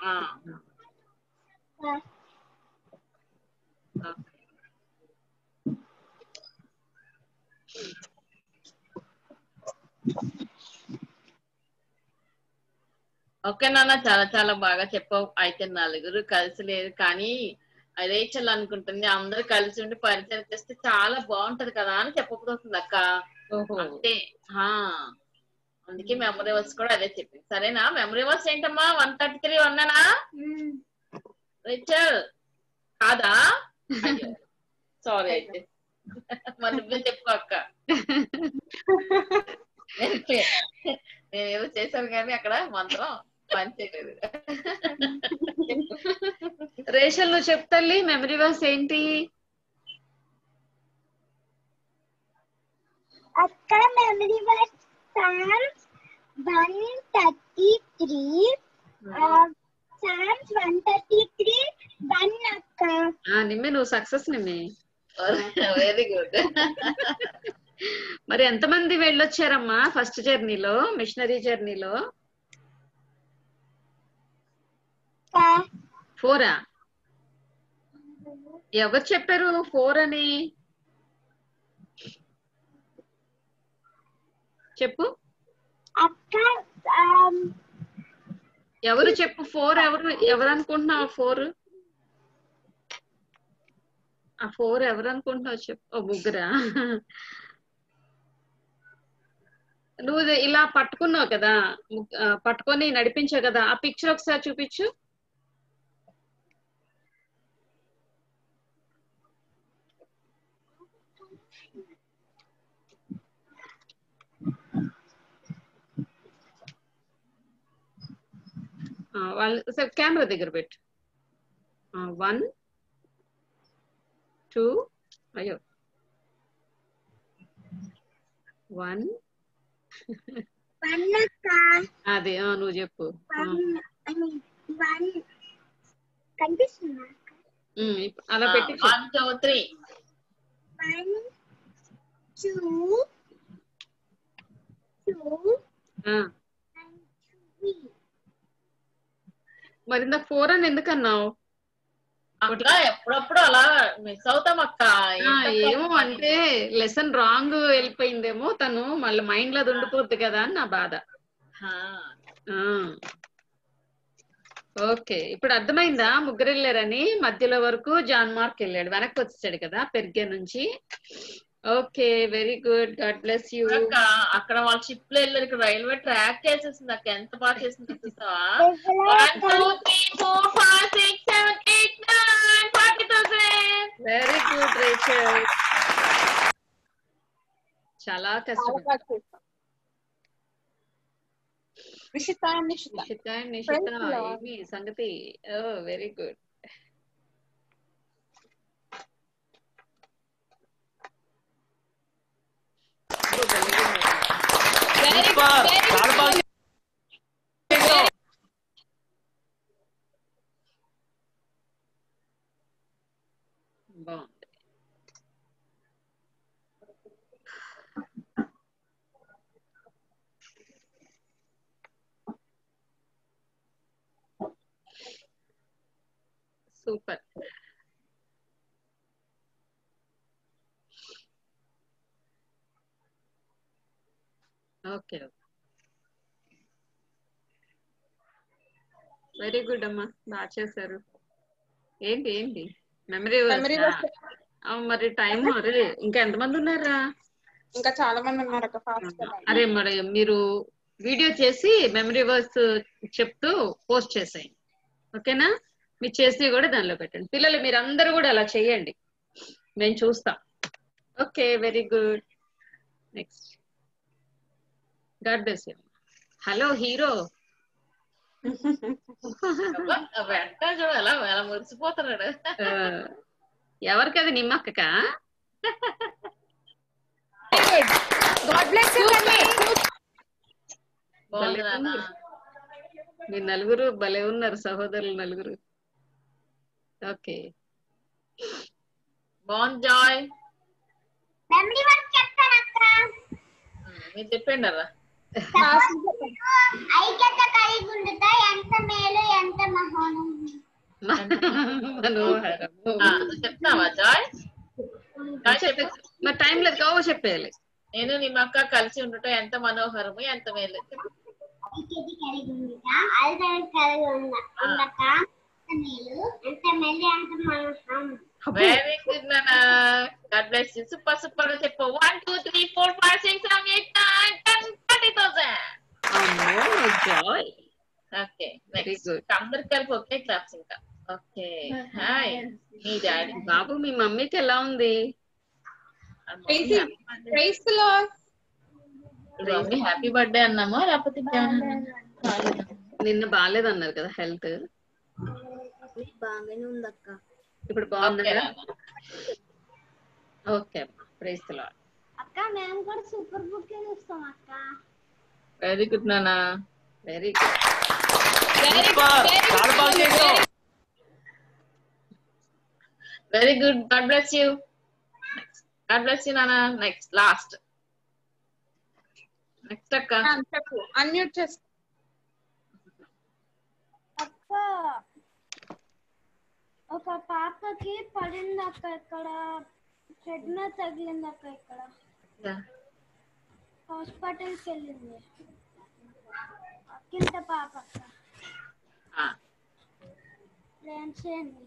ఓకే నాన్న, చాలా చాలా బాగా చెప్పావు. అయితే నలుగురు కలిసి లేదు కానీ రేచల్ అనుకుంటుంది అందరూ కలిసి ఉండి పరిచయం చేస్తే చాలా బాగుంటది కదా అని చెప్పబోతుంది అక్క. అంటే అందుకే మెమరీ వర్స్ కూడా అదే చెప్పింది. సరేనా? మెమరీ వర్స్ ఏంటమ్మా? వన్ థర్టీ త్రీ వన్నానా రేచల్? కాదా? సారీ, అయితే మరి నువ్వే చెప్పు అక్క. నేనేదో చేశాను కానీ అక్కడ మంత్రం పని చేయలేదు. రేషల్ నువ్వు చెప్తల్లి మెమరీ వర్స్ ఏంటి? అక్క memory verse Psalms one thirty three Psalms one thirty three one అక్క. నిమ్మే నువ్వు సక్సెస్ నిమ్మే. Very good. మరి ఎంతమంది వెళ్ళొచ్చారమ్మా ఫస్ట్ జర్నీలో, మిషనరీ జర్నీలో? ఫోరా? ఎవరు చెప్పారు ఫోర్ అని? చెప్పు అక్క. ఎవరు చెప్పు ఫోర్ ఎవరు? ఎవరు అనుకుంటున్నావు ఫోర్? ఆ ఫోర్ ఎవరు అనుకుంటున్నావు చెప్పు. ఓ ముగ్గురా? నువ్వు ఇలా పట్టుకున్నావు కదా, పట్టుకొని నడిపించావు కదా, ఆ పిక్చర్ ఒకసారి చూపించు. వాళ్ళు కెమెరా దగ్గర పెట్టు. వన్ టూ అయ్యో వన్ అదే నువ్వు చెప్పు. అలా పెట్టి one two three one two two మరి ఇందాక ఫోర్ అని ఎందుకు అన్నావు? అక్క ఎప్పుడప్పుడు అలా మిస్ అవుతాం అక్క. ఆ, ఏమో అంటే లెసన్ రాంగ్ వెళ్ళిపోయిందేమో, తను మళ్ళీ మైండ్ లో అది ఉండిపోద్ది కదా అని నా బాధ. ఓకే, ఇప్పుడు అర్థమైందా ముగ్గురు వెళ్ళారని? మధ్యలో వరకు జాన్ మార్క్ వెళ్ళాడు, వెనక్కి వచ్చాడు కదా పెర్గే నుంచి. Okay, very good, God bless you. అక్క అక్కడ వాళ్ళ షిప్ లో వెళ్ళారు, ఇక్కడ రైల్వే ట్రాక్ చేసేసింది అక్క. ఎంత బాగా చేసింది చూసావా? One two three four five six seven eight nine forty thousand. Very good Rachel, చాలా కష్టపడ్డా. నిషిత నిషిత నిషిత నిషిత ఏమి సంగతి? Oh very good. బాగుంది. సూపర్. ఓకే, వెరీ గుడ్ అమ్మా, బాగా చేశారు. ఏంటి ఏంటి మెమరీ మరి టైం? అరే ఇంకా ఎంతమంది ఉన్నారా? ఇంకా చాలా మంది ఉన్నారు అక్క. ఫాస్ట్ అరే మరి మీరు వీడియో చేసి మెమరీ వర్స్ చెప్తూ పోస్ట్ చేసేయండి, ఓకేనా? మీరు చేసి కూడా దానిలో పెట్టండి. పిల్లలు మీరు అందరూ కూడా అలా చేయండి, నేను చూస్తాం. Okay, very good. Next, God bless you. Hello hero. వెంట చూడు ఎలా ఎలా మురిసిపోతున్నాడు. ఎవరికి అది? నిమ్మక్క. మీ నలుగురు భలే ఉన్నారు, సహోదరులు నలుగురు. ఓకే, బాగుంది జాయ్. మీరు చెప్పండి అలా. ఐక్యత కలిగి ఉండుట ఎంత మేలు ఎంత మనోహరం. చెప్తావా జాయ్? మరి టైం లేదు, కావో చెప్పేయాలి. నేను నిమ్మక్క కలిసి ఉండుట ఎంత మనోహరము ఎంత మేలు. ఐక్యత కలిగి ఉండుట ఐక్యత కలిగి ఉండట మేలు ఎంత మేలు ఎంత మనోహరం. వెరీ గుడ్ నాన్న, God bless you. Super super గా చెప్పు. One two three four five six seven eight nine ten thirty thousand. Okay, next అందరికి కలిపి ఒకే క్లాప్స్ ఇంకా. ఓకే, హాయ్ మీ డాడీ. బాబు మీ మమ్మీకి ఎలా ఉంది? హ్యాపీ బర్త్డే అన్నామా లేకపోతే నిన్న బాగాలేదన్నారు కదా హెల్త్? బాగానే ఉంది అక్క. ఇప్పుడు బాగుందా? Okay, praise the Lord. అక్క మేము కూడా సూపర్ బుక్ చూస్తాం అక్క. వెరీ గుడ్ నానా, very good. Very good, God bless you. God bless you నానా. నెక్స్ట్ లాస్ట్ నెక్స్ట్ అక్క. అన్మ్యూట్ చేస్తా అక్క. ఒక పాపకి పడింది అక్క, ఇక్కడ హెడ్ మీద తగిలింది అక్క. ఇక్కడ హాస్పిటల్కి వెళ్ళింది కింద పాప అక్క. ఏం చేయండి?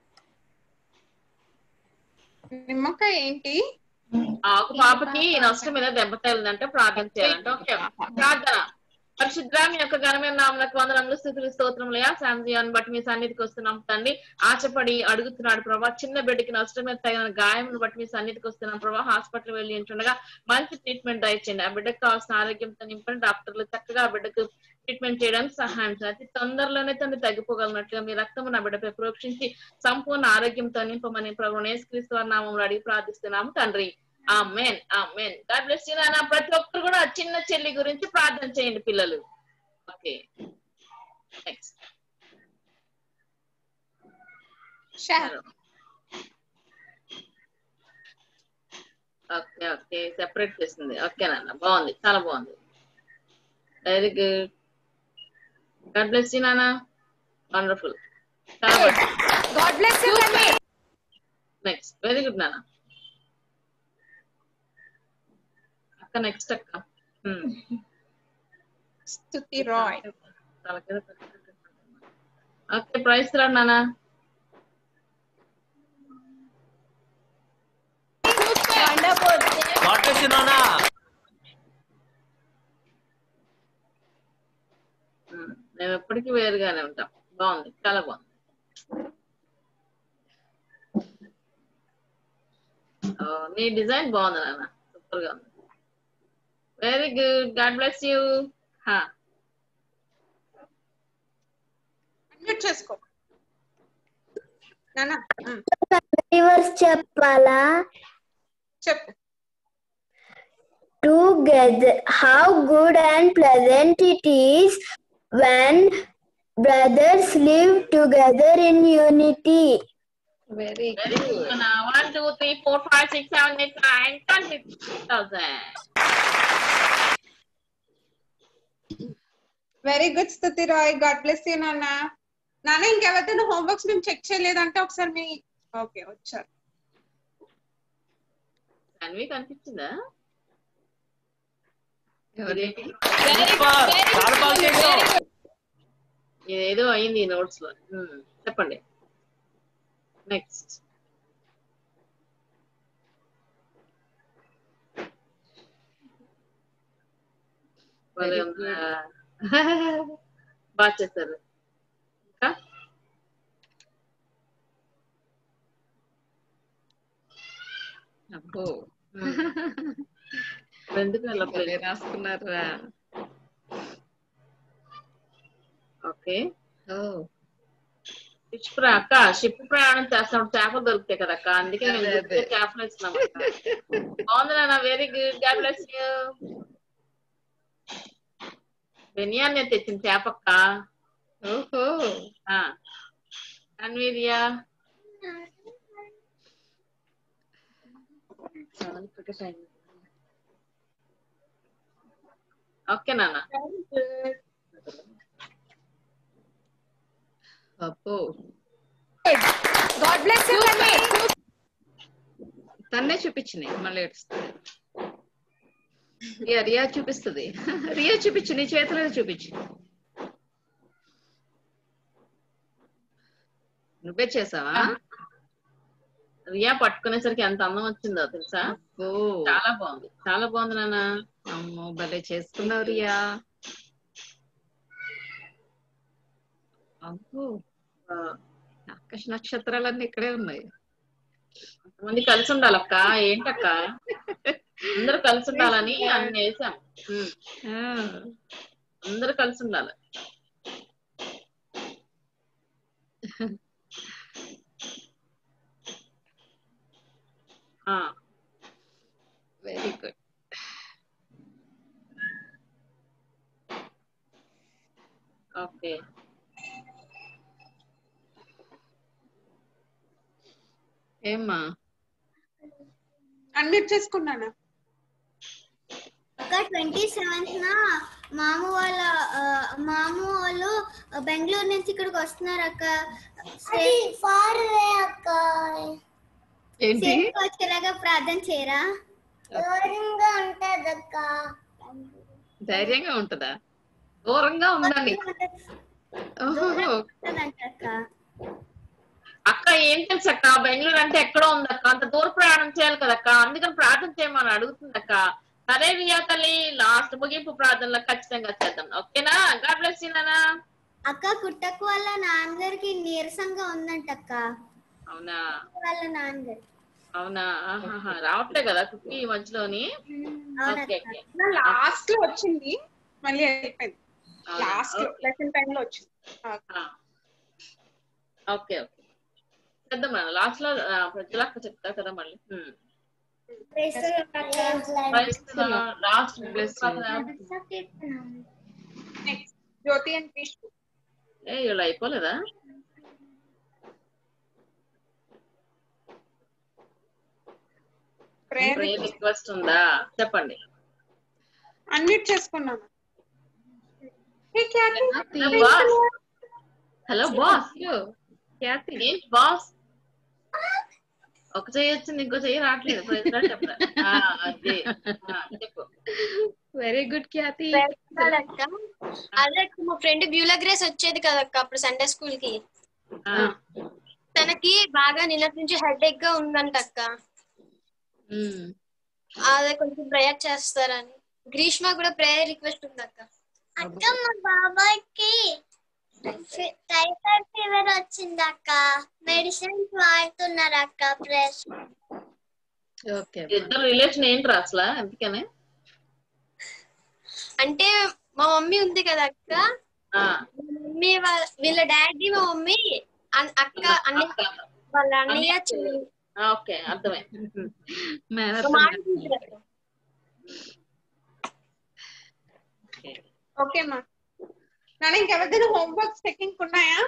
నిమ్మక్క ఏంటి? ఒక పాపకి నష్టం మీద దెబ్బ తగిలిందంటే ప్రార్థన చేయాలంటే. ఓకే, ప్రార్థన. పరిశుద్ధ మీ యొక్క ఘనమైన నామములకు వందనములు, స్తుతులు, స్తోత్రములయ్యా. శాంతియాన్ని బట్టి మీ సన్నిధికి వస్తున్నాం తండ్రి. ఆశపడి అడుగుతున్నాడు ప్రభా, చిన్న బిడ్డకి నష్టం మీద తగిన గాయమును బట్టి మీ సన్నిధికి వస్తున్నాం ప్రభా. హాస్పిటల్ వెళ్ళి ఉంటుండగా మంచి ట్రీట్మెంట్ దయచేయండి. ఆ బిడ్డకు కావాల్సిన ఆరోగ్యంతో నింపండి. డాక్టర్లు చక్కగా ఆ బిడ్డకు ట్రీట్మెంట్ చేయడానికి సహాయం చేయండి. అతి తొందరలోనే తండ్రి తగ్గిపోగలనట్లుగా మీ రక్తము నా బిడ్డపై ప్రోక్షించి సంపూర్ణ ఆరోగ్యంతో నింపమని ప్రభు యేసుక్రీస్తు వారి నామములో అడిగి ప్రార్థిస్తున్నాము తండ్రి. ఆమేన్ ఆమేన్. గాడ్ బ్లెస్ యు నాన్న. ప్రతి ఒక్కరు కూడా చిన్న చెల్లి గురించి ప్రార్థన చేయండి పిల్లలు. Okay, next okay okay separate చేసింది. ఓకే నాన్న, బాగుంది, చాలా బాగుంది. Very good. God bless you నాన్న. వండర్ఫుల్. చాలా బాగుంది. God bless you Tanvi. Next very good నాన్న. అక్క నెక్స్ట్ అక్క. స్తుతి రాయ్. ఓకే ప్రైజ్ రా నాన్న. గాడ్ బ్లెస్ యు నాన్న. మేము ఎప్పటికీ వేరుగానే ఉంటాం. బాగుంది, చాలా బాగుంది. నీ డిజైన్ బాగుంది నాన్న, సూపర్ గా ఉంది. Very good. God bless you. Unmute చేసుకో నాన్న. రివర్స్ చెప్పాలా? చెప్పు. Together, how good and pleasant it is when brothers live together in unity. Very Very good. good. Now, one, two, three, four, five, six, seven, eight, nine, ten, thousand. Very good Stuti Rai. God bless you నాన్న. నాన్న ఇంకెవరిదైనా homeworks మేము check చేయలేదంటే ఒకసారి మీ okay వచ్చారు. అన్వి కనిపించిందా? ఇదేదో అయింది notes లో. చెప్పండి నెక్స్ట్. బాగా చేస్తారు. ఇంకా అబ్బో ఎందుకు అలా రాసుకున్నారా? ఓకే. అక్క షిప్ ప్రయాణం చేస్తాం, చేపలు దొరుకుతాయి కదా అక్క, అందుకే మేము చేపలు ఇస్తున్నాం. బాగుంది నాన్న. Very good. God bless you. బెనియాన్ని తెచ్చింది చేపక్క. ఓహో. అన్వీరియా ఓకే నాన్న. అబ్బో గాడ్ బ్లెస్ యు తన్వి. తన్నే చూపించినాయి మళ్ళీ ఏడుస్తుంది. రియా రియా చూపిస్తుంది. రియా చూపించు, నీ చేతిలో చూపించు. నువ్వే చేసావా? రియా పట్టుకునేసరికి ఎంత అందం వచ్చిందో తెలుసా? ఓ చాలా బాగుంది, చాలా బాగుంది నాన్న. అమ్మో భలే చేసుకున్నావు రియా. అబ్బో ఆకాశ నక్షత్రాలన్నీ ఇక్కడే ఉన్నాయి. మంది కలిసి ఉండాలక్క. ఏంటక్క అందరూ కలిసి ఉండాలని అన్ని వేసాం. అందరూ కలిసి ఉండాలి. Very good. ఓకే. ఏమ్మా అన్మ్యూట్ చేసుకున్నానా? అక్క ట్వంటీ సెవెంత్ నా మాము వాళ్ళ మాము వాళ్ళు బెంగళూరు నుంచి ఇక్కడికి వస్తున్నారు అక్క. ఫార్ అవే అక్క. ఏంటి? వచ్చేలాగా ప్రార్థన చేయరా? దూరంగా ఉంటదక్క. ధైర్యంగా ఉంటదా? దూరంగా ఉందని. అక్క ఏం తెలుసు అక్క, బెంగళూరు అంటే ఎక్కడో ఉందక్క, అంత దూర ప్రయాణం చేయాలి కదక్క, అందుకని ప్రార్థన చేయమని అడుగుతుంది అక్క. సరే రియా తల్లి, లాస్ట్ ముగింపు ప్రార్థనలో ఖచ్చితంగా చేద్దాం. ఓకేనా? గాడ్ బ్లెస్ యు నాన్న. అక్క కుట్టకు వాళ్ళ నాన్నగారికి నీరసంగా ఉందంట అక్క. అవునా? వాళ్ళ నాన్నగారు. అవునా? రావట్లే కదా కుట్టి ఈ మధ్యలోని. లాస్ట్ లో వచ్చింది, మళ్ళీ అయిపోయింది. లాస్ట్ లో లెసన్ టైం లో వచ్చింది. ఓకే ఓకే చేద్దాం నాన్న. లాస్ట్ లో ప్రజలక్క చెప్తా కదా మళ్ళీ. Last Jyothi and Krish. ఏ ఇలా అయిపోలేదా? ప్రేయర్ రిక్వెస్ట్ ఉందా? చెప్పండి. అన్మ్యూట్ చేసుకున్నాను. హలో బాస్ ఖ్యాతి ఏంటి బాస్ ఒక చెయ్యి వచ్చింది ఇంకో చెయ్యి రావట్లేదు ప్రైజ్ రాడ్ చెప్పరా ఆ, అదే ఆ, చెప్పు వెరీ గుడ్ ఖ్యాతి అక్క అదే అక్క, మా ఫ్రెండ్ బ్యూలా గ్రేస్ వచ్చేది కదక్క అప్పుడు సండే స్కూల్ కి. ఆ, తనకి బాగా నిన్నటి నుంచి హెడ్ ఎక్ గా ఉందంట అక్క. ఉమ్. అదే కొంచెం ప్రేయర్ చేస్తారని. గ్రీష్మ కూడా ప్రేయర్ రిక్వెస్ట్ ఉంది అక్క. అక్క మా బాబాయ్కి టైఫాయిడ్ ఫీవర్ వచ్చింది అక్క. మెడిసిన్స్ వాడుతున్నారు అక్క. ప్రెస్ ఓకే ఇద్దరు రిలేషన్ ఏంట్రా అసలు ఎందుకని అంటే మా మమ్మీ ఉంది కదా అక్క, ఆ, మా మమ్మీ వాళ్ళ వీళ్ళ డాడీ మా మమ్మీ అన్- అక్క అన్నయ్య అక్క. వాళ్ళ అన్నయ్య చెల్లి ఆ, ఓకే అర్థమే మేనత్త మా మామ కూతురు అక్క. ఓకే మా నాన్న ఇంకెవరిదైనా హోంవర్క్స్ చెకింగ్ ఉన్నాయా?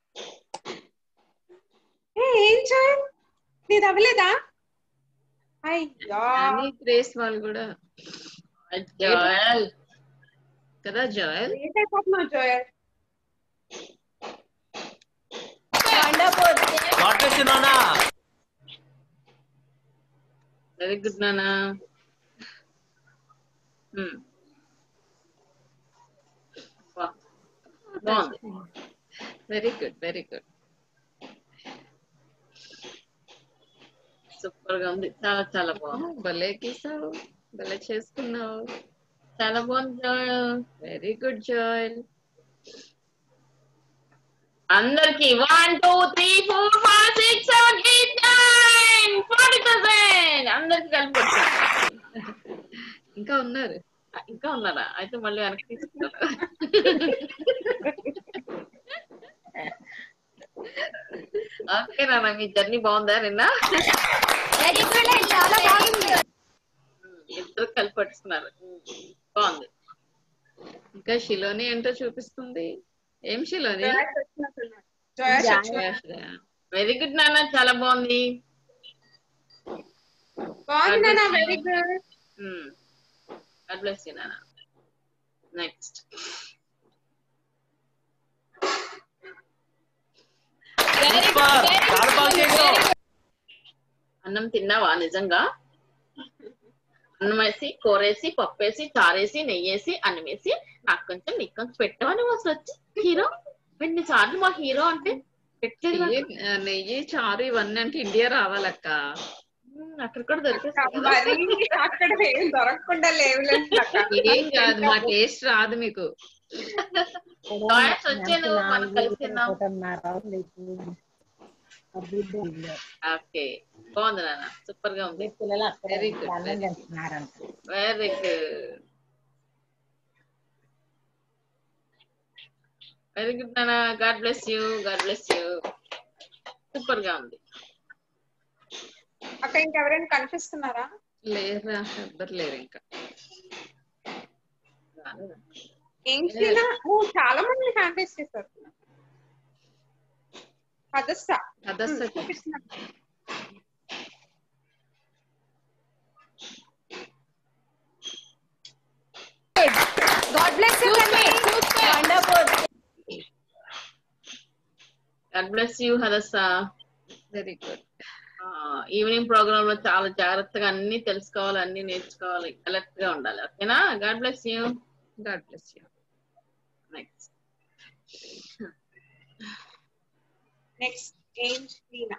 ఏ, ఏం చేయ నీది అవ్వలేదా? అయ్యా అని గ్రేస్ వాళ్ళు కూడా జోయల్ కదా జోయల్. ఏంటైపోతున్నావు Joel? God bless you, Nana. Very good నానా ఉమ్. వా, బాగుంది very good very good. Super గా ఉంది చాలా చాలా బాగుంది భలే గీసావు, భలే చేసుకున్నావు. చాలా బాగుంది జోయల్. Very good Joel. అందరికి one two three four five six seven eight nine forty thousand అందరికి కలిపి వచ్చాను. ఇంకా ఉన్నారు. ఇంకా ఉన్నారా? అయితే మళ్ళీ వెనక్కి తీసుకుంటారు. ఓకే నాన్న మీ జర్నీ బాగుందా నిన్న? వెరీ గుడ్ అండి, చాలా బాగుంది. ఇద్దరు కలిపి పట్టుకున్నారు బాగుంది. ఇంకా శిలోని ఏంటో చూపిస్తుంది. ఏం శిలోని? వెరీ గుడ్ నాన్న చాలా బాగుంది. బాగుంది నాన్న, very good. God bless you, Nana. Next. Super. చాలా బాగా చేసావు. అన్నం తిన్నావా నిజంగా? అన్నం వేసి కూరేసి పప్పేసి చారేసి నెయ్యేసి అన్నం వేసి నాకు కొంచెం నీకు కొంచెం పెట్టవా నువ్వు అసలు వచ్చి హీరో ఎన్ని సార్లు మా హీరో అంటే పెట్టలేదు. నెయ్యి నెయ్యి చారు ఇవన్నీ అంటే ఇండియా రావాలక్క. అక్కడ కూడా దొరికేస్తాయి కదా. మరి అక్కడ ఏం దొరకకుండా లేవులేదు అక్క. ఏం కాదు, మా టేస్ట్ రాదు మీకు. టాయ్స్ వచ్చాను మనం కలిసి తిన్నాం. ఓకే బాగుంది నాన్న, సూపర్ గా ఉంది. Very good very good very good నాన్న. God bless you, God bless you. Super గా ఉంది. అక్క ఇంకెవరైనా కనిపిస్తున్నారా? లేరా, ఎవ్వరు లేరు ఇంకా. ఏం చేయాలా? ఓ చాలా మంది హ్యాండ్ రైస్ చేశారు. అదస్తా అదస్తా చూపిస్తున్నాను. God bless you, Tanvi. Wonderful. God bless you, Hadassa. Very good. Evening programme లో చాలా జాగ్రత్తగా అన్ని తెలుసుకోవాలి, అన్ని నేర్చుకోవాలి, అలర్ట్ గా ఉండాలి. ఓకేనా? God bless you. God bless you. Next next Angelina.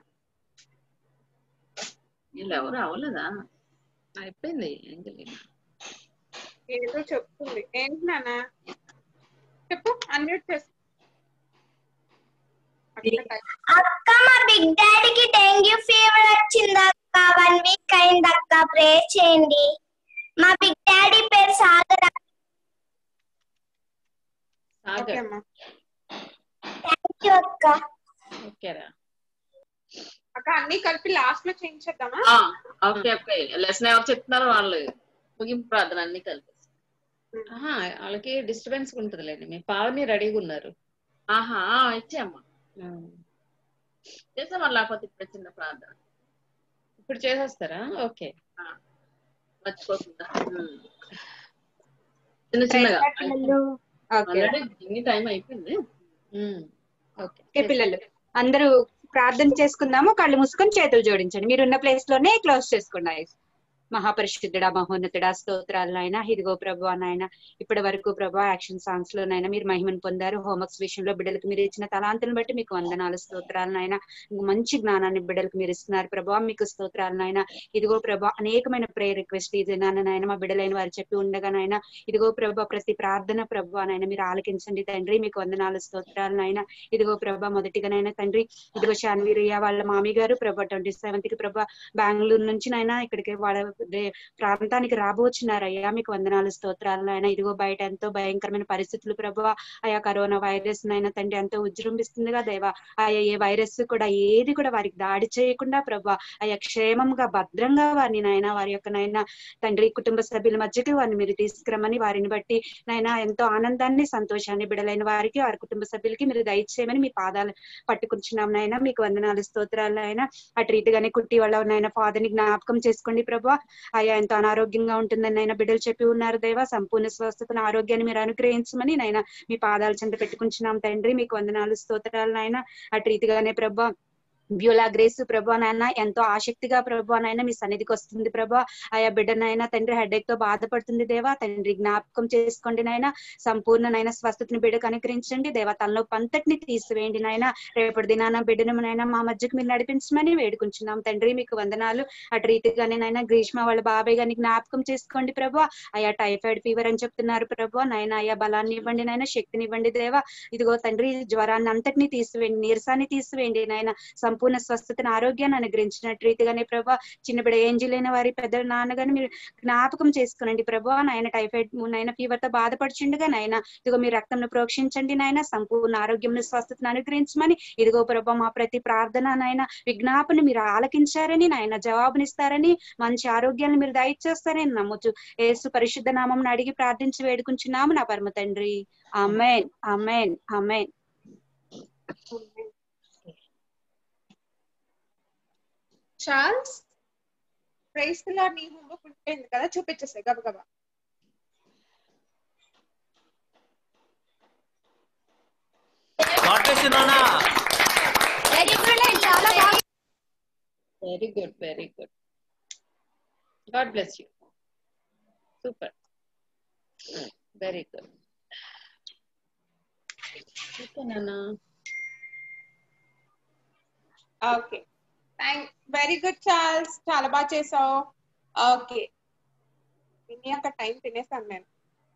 వీళ్ళు ఎవరు అవ్వలేదా? అయిపోయింది ఏంజలీనా. ఏదో చెప్తుంది. ఏంటి నాన్న చెప్పు, అన్మ్యూట్ చేసి. అక్క మా బిగ్ డాడీకి డెంగ్యూ ఫీవర్ వచ్చింది అక్క. వన్ వీక్ అయింది అక్క. ప్రే చేయండి. మా బిగ్ డాడీ పేరు సాగర్. ఓకే అమ్మా. థ్యాంక్ యూ అక్క. ఓకేరా అక్క అన్ని కలిపి లాస్ట్ లో చేయించేద్దామా? Okay okay. లెసన్ ఎవరు చెప్తున్నారు వాళ్ళు ముగింపు ప్రార్థన అన్ని కలిపి. ఆహా, వాళ్ళకి డిస్టర్బెన్స్ ఉంటుందిలేండి. మీ పావని రెడీగా ఉన్నారు. ఆహా ఇచ్చేయమ్మా. చేసా మరి లేకపోతే ఇప్పుడు చిన్న ప్రార్థన ఇప్పుడు చేసేస్తారా? ఓకే మర్చిపోతుందా? చిన్న చిన్నగా ఓకే. ఆల్రెడీ టైం అయిపోయింది. ఓకే పిల్లలు అందరూ ప్రార్థన చేసుకుందాము. కళ్ళు మూసుకొని చేతులు జోడించండి. మీరున్న ప్లేస్ లోనే క్లోజ్ చేసుకున్నాయి. మహాపరిశుద్ధుడా మహోన్నతుడా స్తోత్రాలు నాయన. ఇదిగో ప్రభు నాయన ఇప్పటి వరకు ప్రభు యాక్షన్ సాంగ్స్ లోనైనా మీరు మహిమను పొందారు. హోంవర్క్స్ విషయంలో బిడ్డలకు మీరు ఇచ్చిన తలాంతులను బట్టి మీకు వందనాలు స్తోత్రాలు నాయన. మంచి జ్ఞానాన్ని బిడ్డలకు మీరు ఇస్తున్నారు ప్రభా, మీకు స్తోత్రాలు నాయన. ఇదిగో ప్రభా అనేకమైన ప్రేయర్ రిక్వెస్ట్ ఇది నాయన మా బిడ్డలైన వారు చెప్పి ఉండగా నాయన ఇదిగో ప్రభా ప్రతి ప్రార్థన ప్రభు నాయన మీరు ఆలకించండి తండ్రి. మీకు వందనాలు స్తోత్రాలు నాయన. ఇదిగో ప్రభా మొదటిగానైనా తండ్రి ఇదిగో శాన్వీరియా వాళ్ళ మామి గారు ప్రభా ట్వంటీ సెవెంత్ కి ప్రభా బెంగళూరు నుంచి నాయన ఇక్కడికి వాళ్ళ ప్రాంతానికి రాబోచున్నారయ్యా. మీకు వందనాలు స్తోత్రాలు ఆయన. ఇదిగో బయట ఎంతో భయంకరమైన పరిస్థితులు ప్రభా, ఆయా కరోనా వైరస్ నైనా తండ్రి ఎంతో ఉజృంభిస్తుందిగా దేవా. ఆయా ఏ వైరస్ కూడా ఏది కూడా వారికి దాడి చేయకుండా ప్రభా ఆయా క్షేమంగా భద్రంగా వారిని నాయన వారి యొక్క నాయన తండ్రి కుటుంబ సభ్యుల మధ్యకి వారిని మీరు తీసుకురమ్మని వారిని బట్టి నాయన ఎంతో ఆనందాన్ని సంతోషాన్ని బిడలైన వారికి వారి కుటుంబ సభ్యులకి మీరు దయచేయమని మీ పాదాలు పట్టుకుంటున్నాం నాయన. మీకు వందనాలు స్తోత్రాలు నాయన. అటు రీతిగానే కుట్టి వాళ్ళ నాయన ఫాదర్ ని జ్ఞాపకం చేసుకోండి ప్రభా. అయ్యా ఎంతో అనారోగ్యంగా ఉంటుందని నైనా బిడ్డలు చెప్పి ఉన్నారు దేవా. సంపూర్ణ స్వస్థతను ఆరోగ్యాన్ని మీరు అనుగ్రహించమని నైనా మీ పాదాల చెంత పెట్టుకుంటున్నాం తండ్రి. మీకు వందనాలు స్తోత్రాలు నాయన. అటు రీతిగానే ప్రభా బ్యూలా గ్రేస్ ప్రభా నాయన ఎంతో ఆసక్తిగా ప్రభా నాయన మీ సన్నిధికి వస్తుంది ప్రభా. ఆయా బిడ్డనైనా తండ్రి హెడేక్ తో బాధపడుతుంది దేవా. తండ్రి జ్ఞాపకం చేసుకోండి నాయన. సంపూర్ణనైనా స్వస్థతని బిడ్డకు అనుగ్రహించండి దేవా. తనలో పంతటిని తీసివేయండి నాయన. రేపటి దినాన బిడ్డను నాయన మా మధ్యకు మీరు నడిపించమని వేడుకుంటున్నాం తండ్రి. మీకు వందనాలు. అటు రీతిగానే నాయన గ్రీష్మ వాళ్ళ బాబాయ్ గారిని జ్ఞాపకం చేసుకోండి ప్రభా. ఆయా టైఫాయిడ్ ఫీవర్ అని చెప్తున్నారు ప్రభా నాయన. ఆయా బలాన్ని ఇవ్వండి నాయన, శక్తిని ఇవ్వండి దేవా. ఇదిగో తండ్రి జ్వరాన్ని అంతటినీ తీసివేయండి, నీరసాన్ని తీసివేయండి నాయన. సంపూర్ణ స్వస్థతను ఆరోగ్యాన్ని అనుగ్రహించినట్టు రీతిగానే ప్రభా చిన్న బిడ్డ ఏంజిల్ అయిన వారి పెద్ద నాన్నగాని మీరు జ్ఞాపకం చేసుకునండి ప్రభా. నాయన టైఫాయిడ్ నాయన ఫీవర్ తో బాధపడుచుండగా నాయన ఇదిగో మీ రక్తంను ప్రోక్షించండి నాయన. సంపూర్ణ ఆరోగ్యం స్వస్థతను అనుగ్రహించమని ఇదిగో ప్రభా మా ప్రతి ప్రార్థన నాయన విజ్ఞాపన మీరు ఆలకించారని నాయన జవాబునిస్తారని మంచి ఆరోగ్యాన్ని మీరు దయచేస్తారని నమ్మొచ్చు. యేసు పరిశుద్ధ నామం అడిగి ప్రార్థించి వేడుకుంటున్నాము నా పరమ తండ్రి. ఆమేన్ ఆమేన్ ఆమేన్. Charles praise the Lord. నీ హోంవర్క్ ఉండిపోయింది కదా, చూపించేసే గబగబా. Very good very good. God bless you. Super very good. Okay నాన్న. Okay thank very good Charles, చాలా బాగా చేసావు. ఓకే విని యొక్క టైం తినేసాను నేను.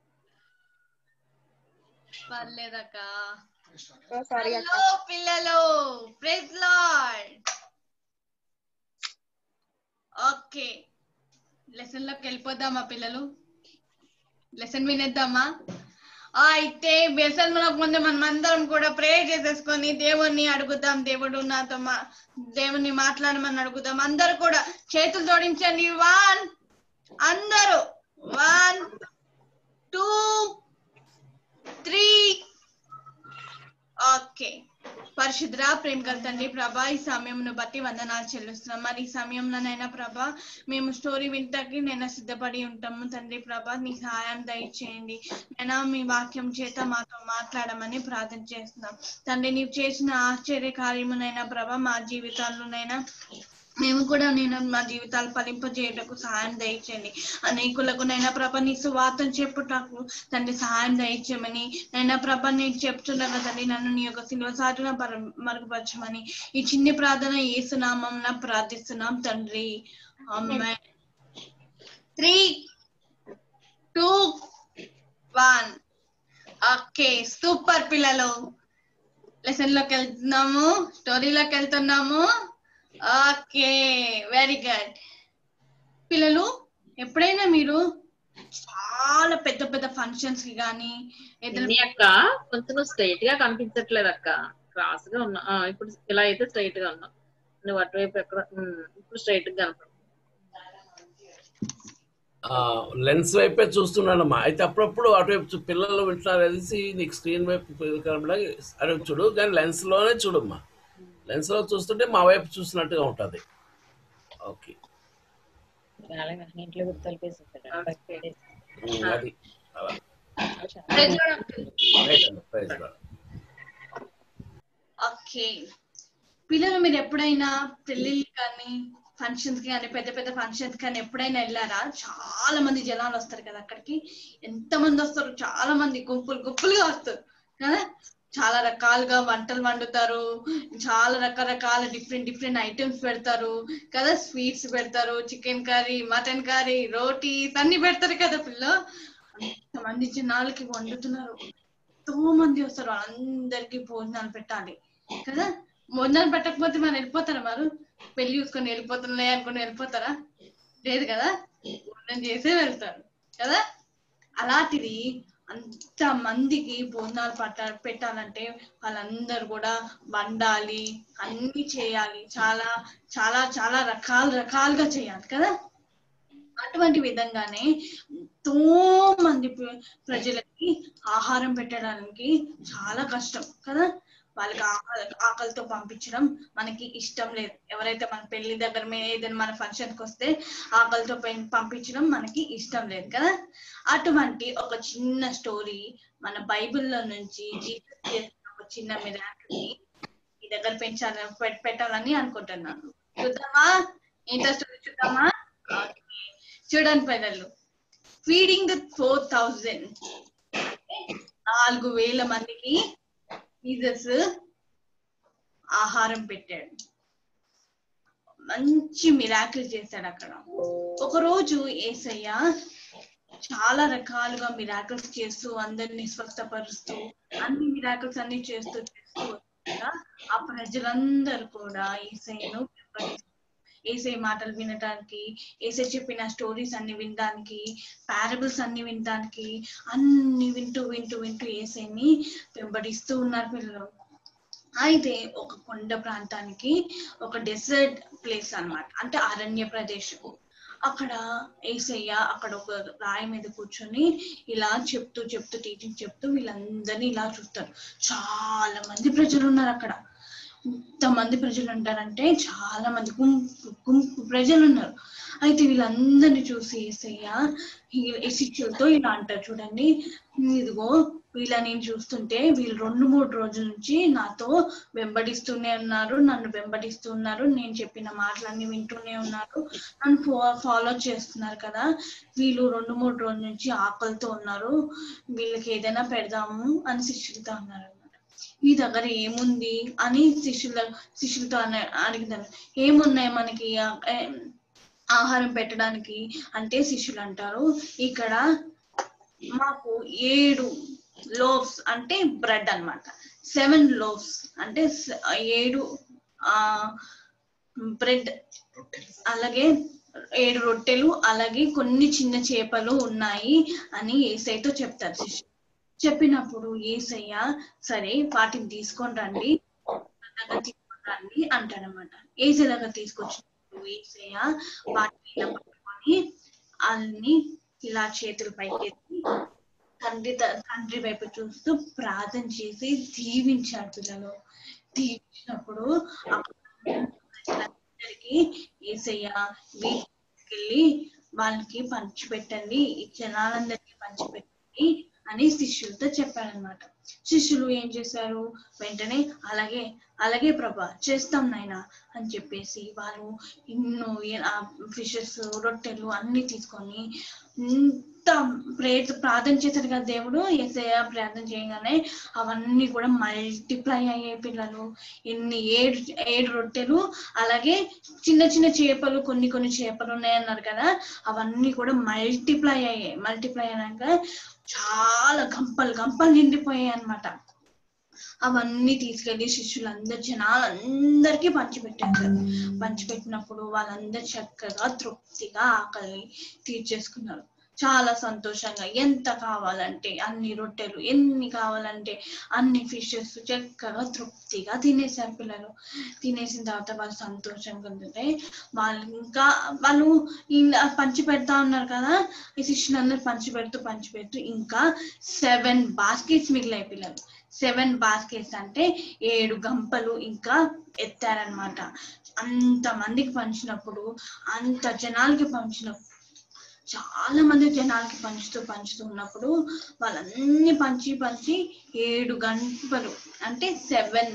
పర్లేదక్క. సారీ అక్క. హలో పిల్లలు, ప్రైజ్ లార్డ్. ఓకే లెసన్ లోకి వెళ్ళిపోదామా పిల్లలు? లెసన్ వినేద్దామా? అయితే లెసన్ ముందు మనం అందరం కూడా ప్రేయర్ చేసేసుకొని దేవుణ్ణి అడుగుదాం. దేవుడు నాతో మా దేవుణ్ణి మాట్లాడమని అడుగుదాం. అందరు కూడా చేతులు జోడించండి. వన్ అందరూ వన్ టూ త్రీ. ఓకే పరిశుద్ర ప్రేమ గల తండ్రి ప్రభా ఈ సమయంను బట్టి వందనాలు చెల్లిస్తున్నాం. మరి ఈ సమయంలోనైనా ప్రభా మేము స్టోరీ వింటాకి నేను సిద్ధపడి ఉంటాము తండ్రి ప్రభా. నీ సహాయం దయచేయండి నేను మీ వాక్యం చేత మాతో మాట్లాడమని ప్రార్థన చేస్తున్నాం తండ్రి. నీవు చేసిన ఆశ్చర్య కార్యమునైనా ప్రభా మా జీవితాల్లోనైనా మేము కూడా నేను మా జీవితాలు ఫలింపజేయటకు సహాయం దయచేయండి. అనేకులకు నైనా ప్రభ నీ సువార్తను చెప్పుటకు తండ్రి సహాయం దయచేయమని నైనా ప్రభ నీకు చెప్తున్నాను తండ్రి. నన్ను నీ యొక్క శిలువ సాటున మరుగుపరచమని ఈ చిన్ని ప్రార్థన యేసు నామమున ప్రార్థిస్తున్నాం తండ్రి. ఆమేన్. Three two one. Okay super పిల్లలు. లెసన్ లోకి వెళ్తున్నాము, స్టోరీలోకి వెళ్తున్నాము. ఓకే వెరీ గుడ్ పిల్లలు. ఎప్పుడైనా మీరు చాలా పెద్ద పెద్ద ఫంక్షన్స్ కి కానీ అక్క కొంచెం స్ట్రైట్ గా కనిపించట్లేదు అక్క, క్రాస్ గా ఉన్నా. ఇప్పుడు ఇలా అయితే స్ట్రైట్ గా ఉన్నా. నువ్వు అటువైపు ఎక్కడ ఇప్పుడు స్ట్రైట్ గా కనపడు. లెన్స్ వైపే చూస్తున్నానమ్మా. అయితే అప్పుడప్పుడు అటువైపు పిల్లలు వింటున్నారు తెలిసి నీకు స్క్రీన్ వైపు కనపడా అటువైపు చూడు, కానీ లెన్స్ లోనే చూడమ్మా. లెన్స్ లో చూస్తుంటే మా వైపు చూసినట్టుగా ఉంటది. ఓకే అది ఓకే పిల్లలు మీరు ఎప్పుడైనా పెళ్ళిళ్ళు కానీ ఫంక్షన్స్ కానీ పెద్ద పెద్ద ఫంక్షన్స్ కానీ ఎప్పుడైనా వెళ్ళారా? చాలా మంది జనాలు వస్తారు కదా అక్కడికి. ఎంత మంది వస్తారు, చాలా మంది గుంపులు గుంపులుగా వస్తారు కదా. చాలా రకాలుగా వంటలు వండుతారు, చాలా రకరకాల డిఫరెంట్ డిఫరెంట్ ఐటమ్స్ పెడతారు కదా. స్వీట్స్ పెడతారు, chicken curry, mutton curry, rotis అన్ని పెడతారు కదా పిల్లలు. అంతమంది జనాలకి వండుతున్నారు, ఎంతో మంది వస్తారు, అందరికి భోజనాలు పెట్టాలి కదా. భోజనాలు పెట్టకపోతే మరి వెళ్ళిపోతారా? వారు పెళ్లి చూసుకొని వెళ్ళిపోతున్నాయి అనుకుని వెళ్ళిపోతారా? లేదు కదా, భోజనం చేసే వెళ్తారు కదా. అలాంటిది అంత మందికి భోజనాలు పట్ట పెట్టాలంటే వాళ్ళందరూ కూడా వండాలి, అన్ని చేయాలి, చాలా చాలా చాలా రకాల రకాలుగా చేయాలి కదా. అటువంటి విధంగానే ఎంతో మంది ప్రజలకి ఆహారం పెట్టడానికి చాలా కష్టం కదా. వాళ్ళకి ఆకలి ఆకలితో పంపించడం మనకి ఇష్టం లేదు. ఎవరైతే మన పెళ్లి దగ్గర ఏదైనా మన ఫంక్షన్కి వస్తే ఆకలితో పంపించడం మనకి ఇష్టం లేదు కదా. అటువంటి ఒక చిన్న స్టోరీ మన బైబిల్లో నుంచి జీసస్ చేసిన ఒక చిన్న మిరాకిల్ ని మీ దగ్గర పెంచాలని పెట్టాలని అనుకుంటున్నాను. చూద్దామా? ఏంటో స్టోరీ చూద్దామా? చూడండి పిల్లలు, ఫీడింగ్ ద ఫోర్ థౌజండ్ నాలుగు వేల మందికి జీసస్ ఆహారం పెట్టాడు. మంచి మిరాకిల్ చేశాడు అక్కడ. ఒక రోజు యేసయ్య చాలా రకాలుగా మిరాకిల్స్ చేస్తూ అందరినీ స్వస్థపరుస్తూ అన్ని మిరాకిల్స్ అన్ని చేస్తూ చేస్తూ వస్తుండగా ఆ ప్రజలందరూ కూడా యేసయ్యను యేసయ్య మాటలు వినడానికి, యేసయ్య చెప్పిన స్టోరీస్ అన్ని వినడానికి, పారబుల్స్ అన్ని వినడానికి అన్ని వింటూ వింటూ వింటూ యేసయ్యని వెంబడిస్తూ ఉన్నారు పిల్లలు. అయితే ఒక కొండ ప్రాంతానికి, ఒక డెజర్ట్ ప్లేస్ అన్నమాట, అంటే అరణ్య ప్రదేశం. అక్కడ యేసయ్య అక్కడ ఒక రాయి మీద కూర్చొని ఇలా చెప్తూ చెప్తూ టీచింగ్ చెప్తూ వీళ్ళందరినీ ఇలా చూస్తారు. చాలా మంది ప్రజలు ఉన్నారు అక్కడ. ఎంతమంది ప్రజలు ఉంటారంటే చాలా మంది గుంపు గుంపు ప్రజలు ఉన్నారు. అయితే వీళ్ళందరినీ చూసి యేసయ్య ఈ శిష్యులతో ఇలా అంటారు, చూడండి ఇదిగో వీళ్ళ నేను చూస్తుంటే వీళ్ళు రెండు మూడు రోజుల నుంచి నాతో వెంబడిస్తూనే ఉన్నారు, నన్ను వెంబడిస్తున్నారు, నేను చెప్పిన మాటలన్నీ వింటూనే ఉన్నారు, నన్ను ఫాలో చేస్తున్నారు కదా. వీళ్ళు రెండు మూడు రోజుల నుంచి ఆకలితో ఉన్నారు, వీళ్ళకి ఏదైనా పెడదాము అని శిష్యులతో అన్నారు అనమాట. మీ దగ్గర ఏముంది అని శిష్యుల శిష్యులతో అన అడిగినారు. ఏమున్నాయి మనకి ఆహారం పెట్టడానికి అంటే శిష్యులు అంటారు, ఇక్కడ మాకు ఏడు లోవ్స్ అంటే బ్రెడ్ అన్నమాట, సెవెన్ లోవ్స్ అంటే ఏడు ఆ బ్రెడ్, అలాగే ఏడు రొట్టెలు, అలాగే కొన్ని చిన్న చేపలు ఉన్నాయి అని యేసయ్యతో చెప్తారు శిష్యులు. చెప్పినప్పుడు యేసయ్య సరే వాటిని తీసుకొని రండి దగ్గర తీసుకొని రండి అంటాడనమాట. యేసయ్య దగ్గర తీసుకొచ్చినప్పుడు యేసయ్య వాటిని ఇలా పట్టుకొని అన్ని ఇలా చేతులు పైకెత్తి తండ్రి తండ్రి వైపు చూస్తూ ప్రార్థన చేసి దీవించాడు పిల్లలు. దీవించినప్పుడు ప్రజలందరికీ యేసయ్య వీళ్ళకి వాళ్ళకి పంచిపెట్టండి, ఈ జనాలందరికీ పంచిపెట్టండి అని శిష్యులతో చెప్పారనమాట. శిష్యులు ఏం చేశారు, వెంటనే అలాగే అలాగే ప్రభా చేస్తాం నాయనా అని చెప్పేసి వాళ్ళు ఎన్నో ఫిషెస్ రొట్టెలు అన్ని తీసుకొని ఇంత ప్రేర్ ప్రార్థన చేశారు కదా దేవుడు. యేసయ్య ప్రార్థన చేయగానే అవన్నీ కూడా మల్టిప్లై అయ్యాయి పిల్లలు. ఎన్ని ఏడు ఏడు రొట్టెలు అలాగే చిన్న చిన్న చేపలు కొన్ని కొన్ని చేపలు ఉన్నాయన్నారు కదా, అవన్నీ కూడా మల్టిప్లై అయ్యాయి. మల్టిప్లై అయ్యాక చాలా గంపలు గంపలు నిండిపోయాయి అన్నమాట. అవన్నీ తీసుకెళ్లి శిష్యులందరు జనాలందరికీ పంచిపెట్టారు. పంచిపెట్టినప్పుడు వాళ్ళందరూ చక్కగా తృప్తిగా ఆకలి తీర్చేసుకున్నారు. చాలా సంతోషంగా ఎంత కావాలంటే అన్ని రొట్టెలు, ఎన్ని కావాలంటే అన్ని ఫిషెస్ చక్కగా తృప్తిగా తినేసారు పిల్లలు. తినేసిన తర్వాత వాళ్ళు సంతోషంగా ఉంటే వాళ్ళు ఇంకా వాళ్ళు ఇలా పంచి పెడతా ఉన్నారు కదా, ఈ శిష్యులందరూ పంచి పెడుతూ పంచి పెడుతూ ఇంకా సెవెన్ బాస్కెట్స్ మిగిలాయి పిల్లలు. సెవెన్ బాస్కెట్స్ అంటే ఏడు గంపలు ఇంకా ఎత్తారనమాట. అంత మందికి పంచినప్పుడు, అంత జనాలకి పంచినప్పుడు, చాలా మంది జనాలకి పంచుతూ పంచుతూ ఉన్నప్పుడు వాళ్ళన్నీ పంచి పంచి ఏడు గంపలు అంటే సెవెన్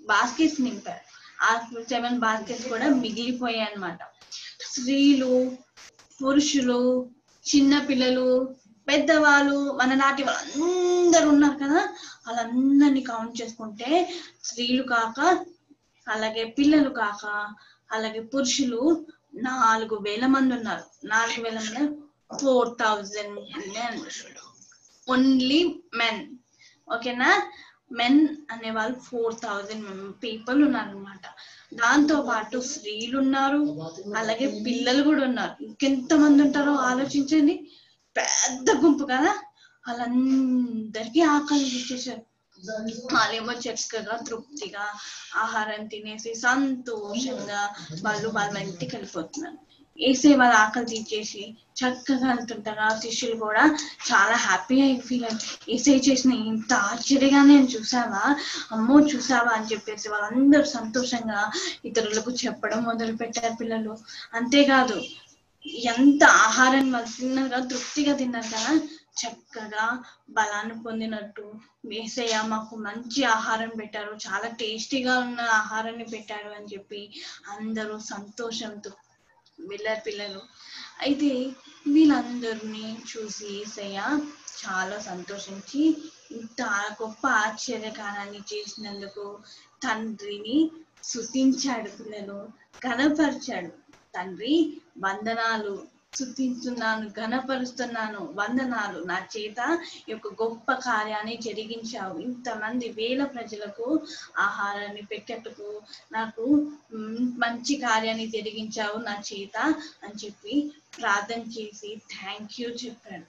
బాస్కెట్స్ నింపారు. ఆ సెవెన్ బాస్కెట్స్ కూడా మిగిలిపోయాయి అన్నమాట. స్త్రీలు, పురుషులు, చిన్న పిల్లలు, పెద్దవాళ్ళు, మన నాటి వాళ్ళందరూ ఉన్నారు కదా, వాళ్ళందరినీ కౌంట్ చేసుకుంటే స్త్రీలు కాక, అలాగే పిల్లలు కాక, అలాగే పురుషులు నాలుగు వేల మంది ఉన్నారు. నాలుగు వేల మంది four thousand men, only men. ఓకేనా, మెన్ అనే వాళ్ళు ఫోర్ థౌజండ్ పీపుల్ ఉన్నారు అనమాట. దాంతో పాటు స్త్రీలు ఉన్నారు, అలాగే పిల్లలు కూడా ఉన్నారు. ఇంకెంత మంది ఉంటారో ఆలోచించండి, పెద్ద గుంపు కదా. వాళ్ళందరికీ ఆకలి ఇచ్చేసారు. వాళ్ళేమో చక్కగా తృప్తిగా ఆహారం తినేసి సంతోషంగా వాళ్ళు వాళ్ళ ఇంటికి వెళ్ళిపోతున్నారు. ఏసే వాళ్ళ ఆకలి తీసేసి చక్కగా వెళ్తుంటారు. ఆ శిష్యులు కూడా చాలా హ్యాపీగా ఫీల్ అయ్యారు. ఏసై చేసిన ఇంత ఆశ్చర్యంగా నేను చూసావా, అమ్మో చూసావా అని చెప్పేసి వాళ్ళందరూ సంతోషంగా ఇతరులకు చెప్పడం మొదలు పెట్టారు పిల్లలు. అంతేకాదు, ఎంత ఆహారాన్ని వాళ్ళు తిన్నారు కదా, తృప్తిగా తిన్నారు కదా, చక్కగా బలాన్ని పొందినట్టు యేసయ్య మాకు మంచి ఆహారం పెట్టారు, చాలా టేస్టీగా ఉన్న ఆహారాన్ని పెట్టారు అని చెప్పి అందరూ సంతోషంతో వెళ్ళారు పిల్లలు. అయితే వీళ్ళందరినీ చూసి యేసయ్య చాలా సంతోషించి ఇంత గొప్ప ఆశ్చర్యకారాన్ని చేసినందుకు తండ్రిని స్తుతించాడు పిల్లలు, ఘనపరిచాడు. తండ్రి వందనాలు, స్తుతిస్తున్నాను, ఘనపరుస్తున్నాను, వందనాలు, నా చేత ఈ యొక్క గొప్ప కార్యాన్ని జరిగించావు, ఇంతమంది వేల ప్రజలకు ఆహారాన్ని పెట్టేటకు నాకు మంచి కార్యాన్ని జరిగించావు నా చేత అని చెప్పి ప్రార్థన చేసి థ్యాంక్ యూ చెప్పాడు.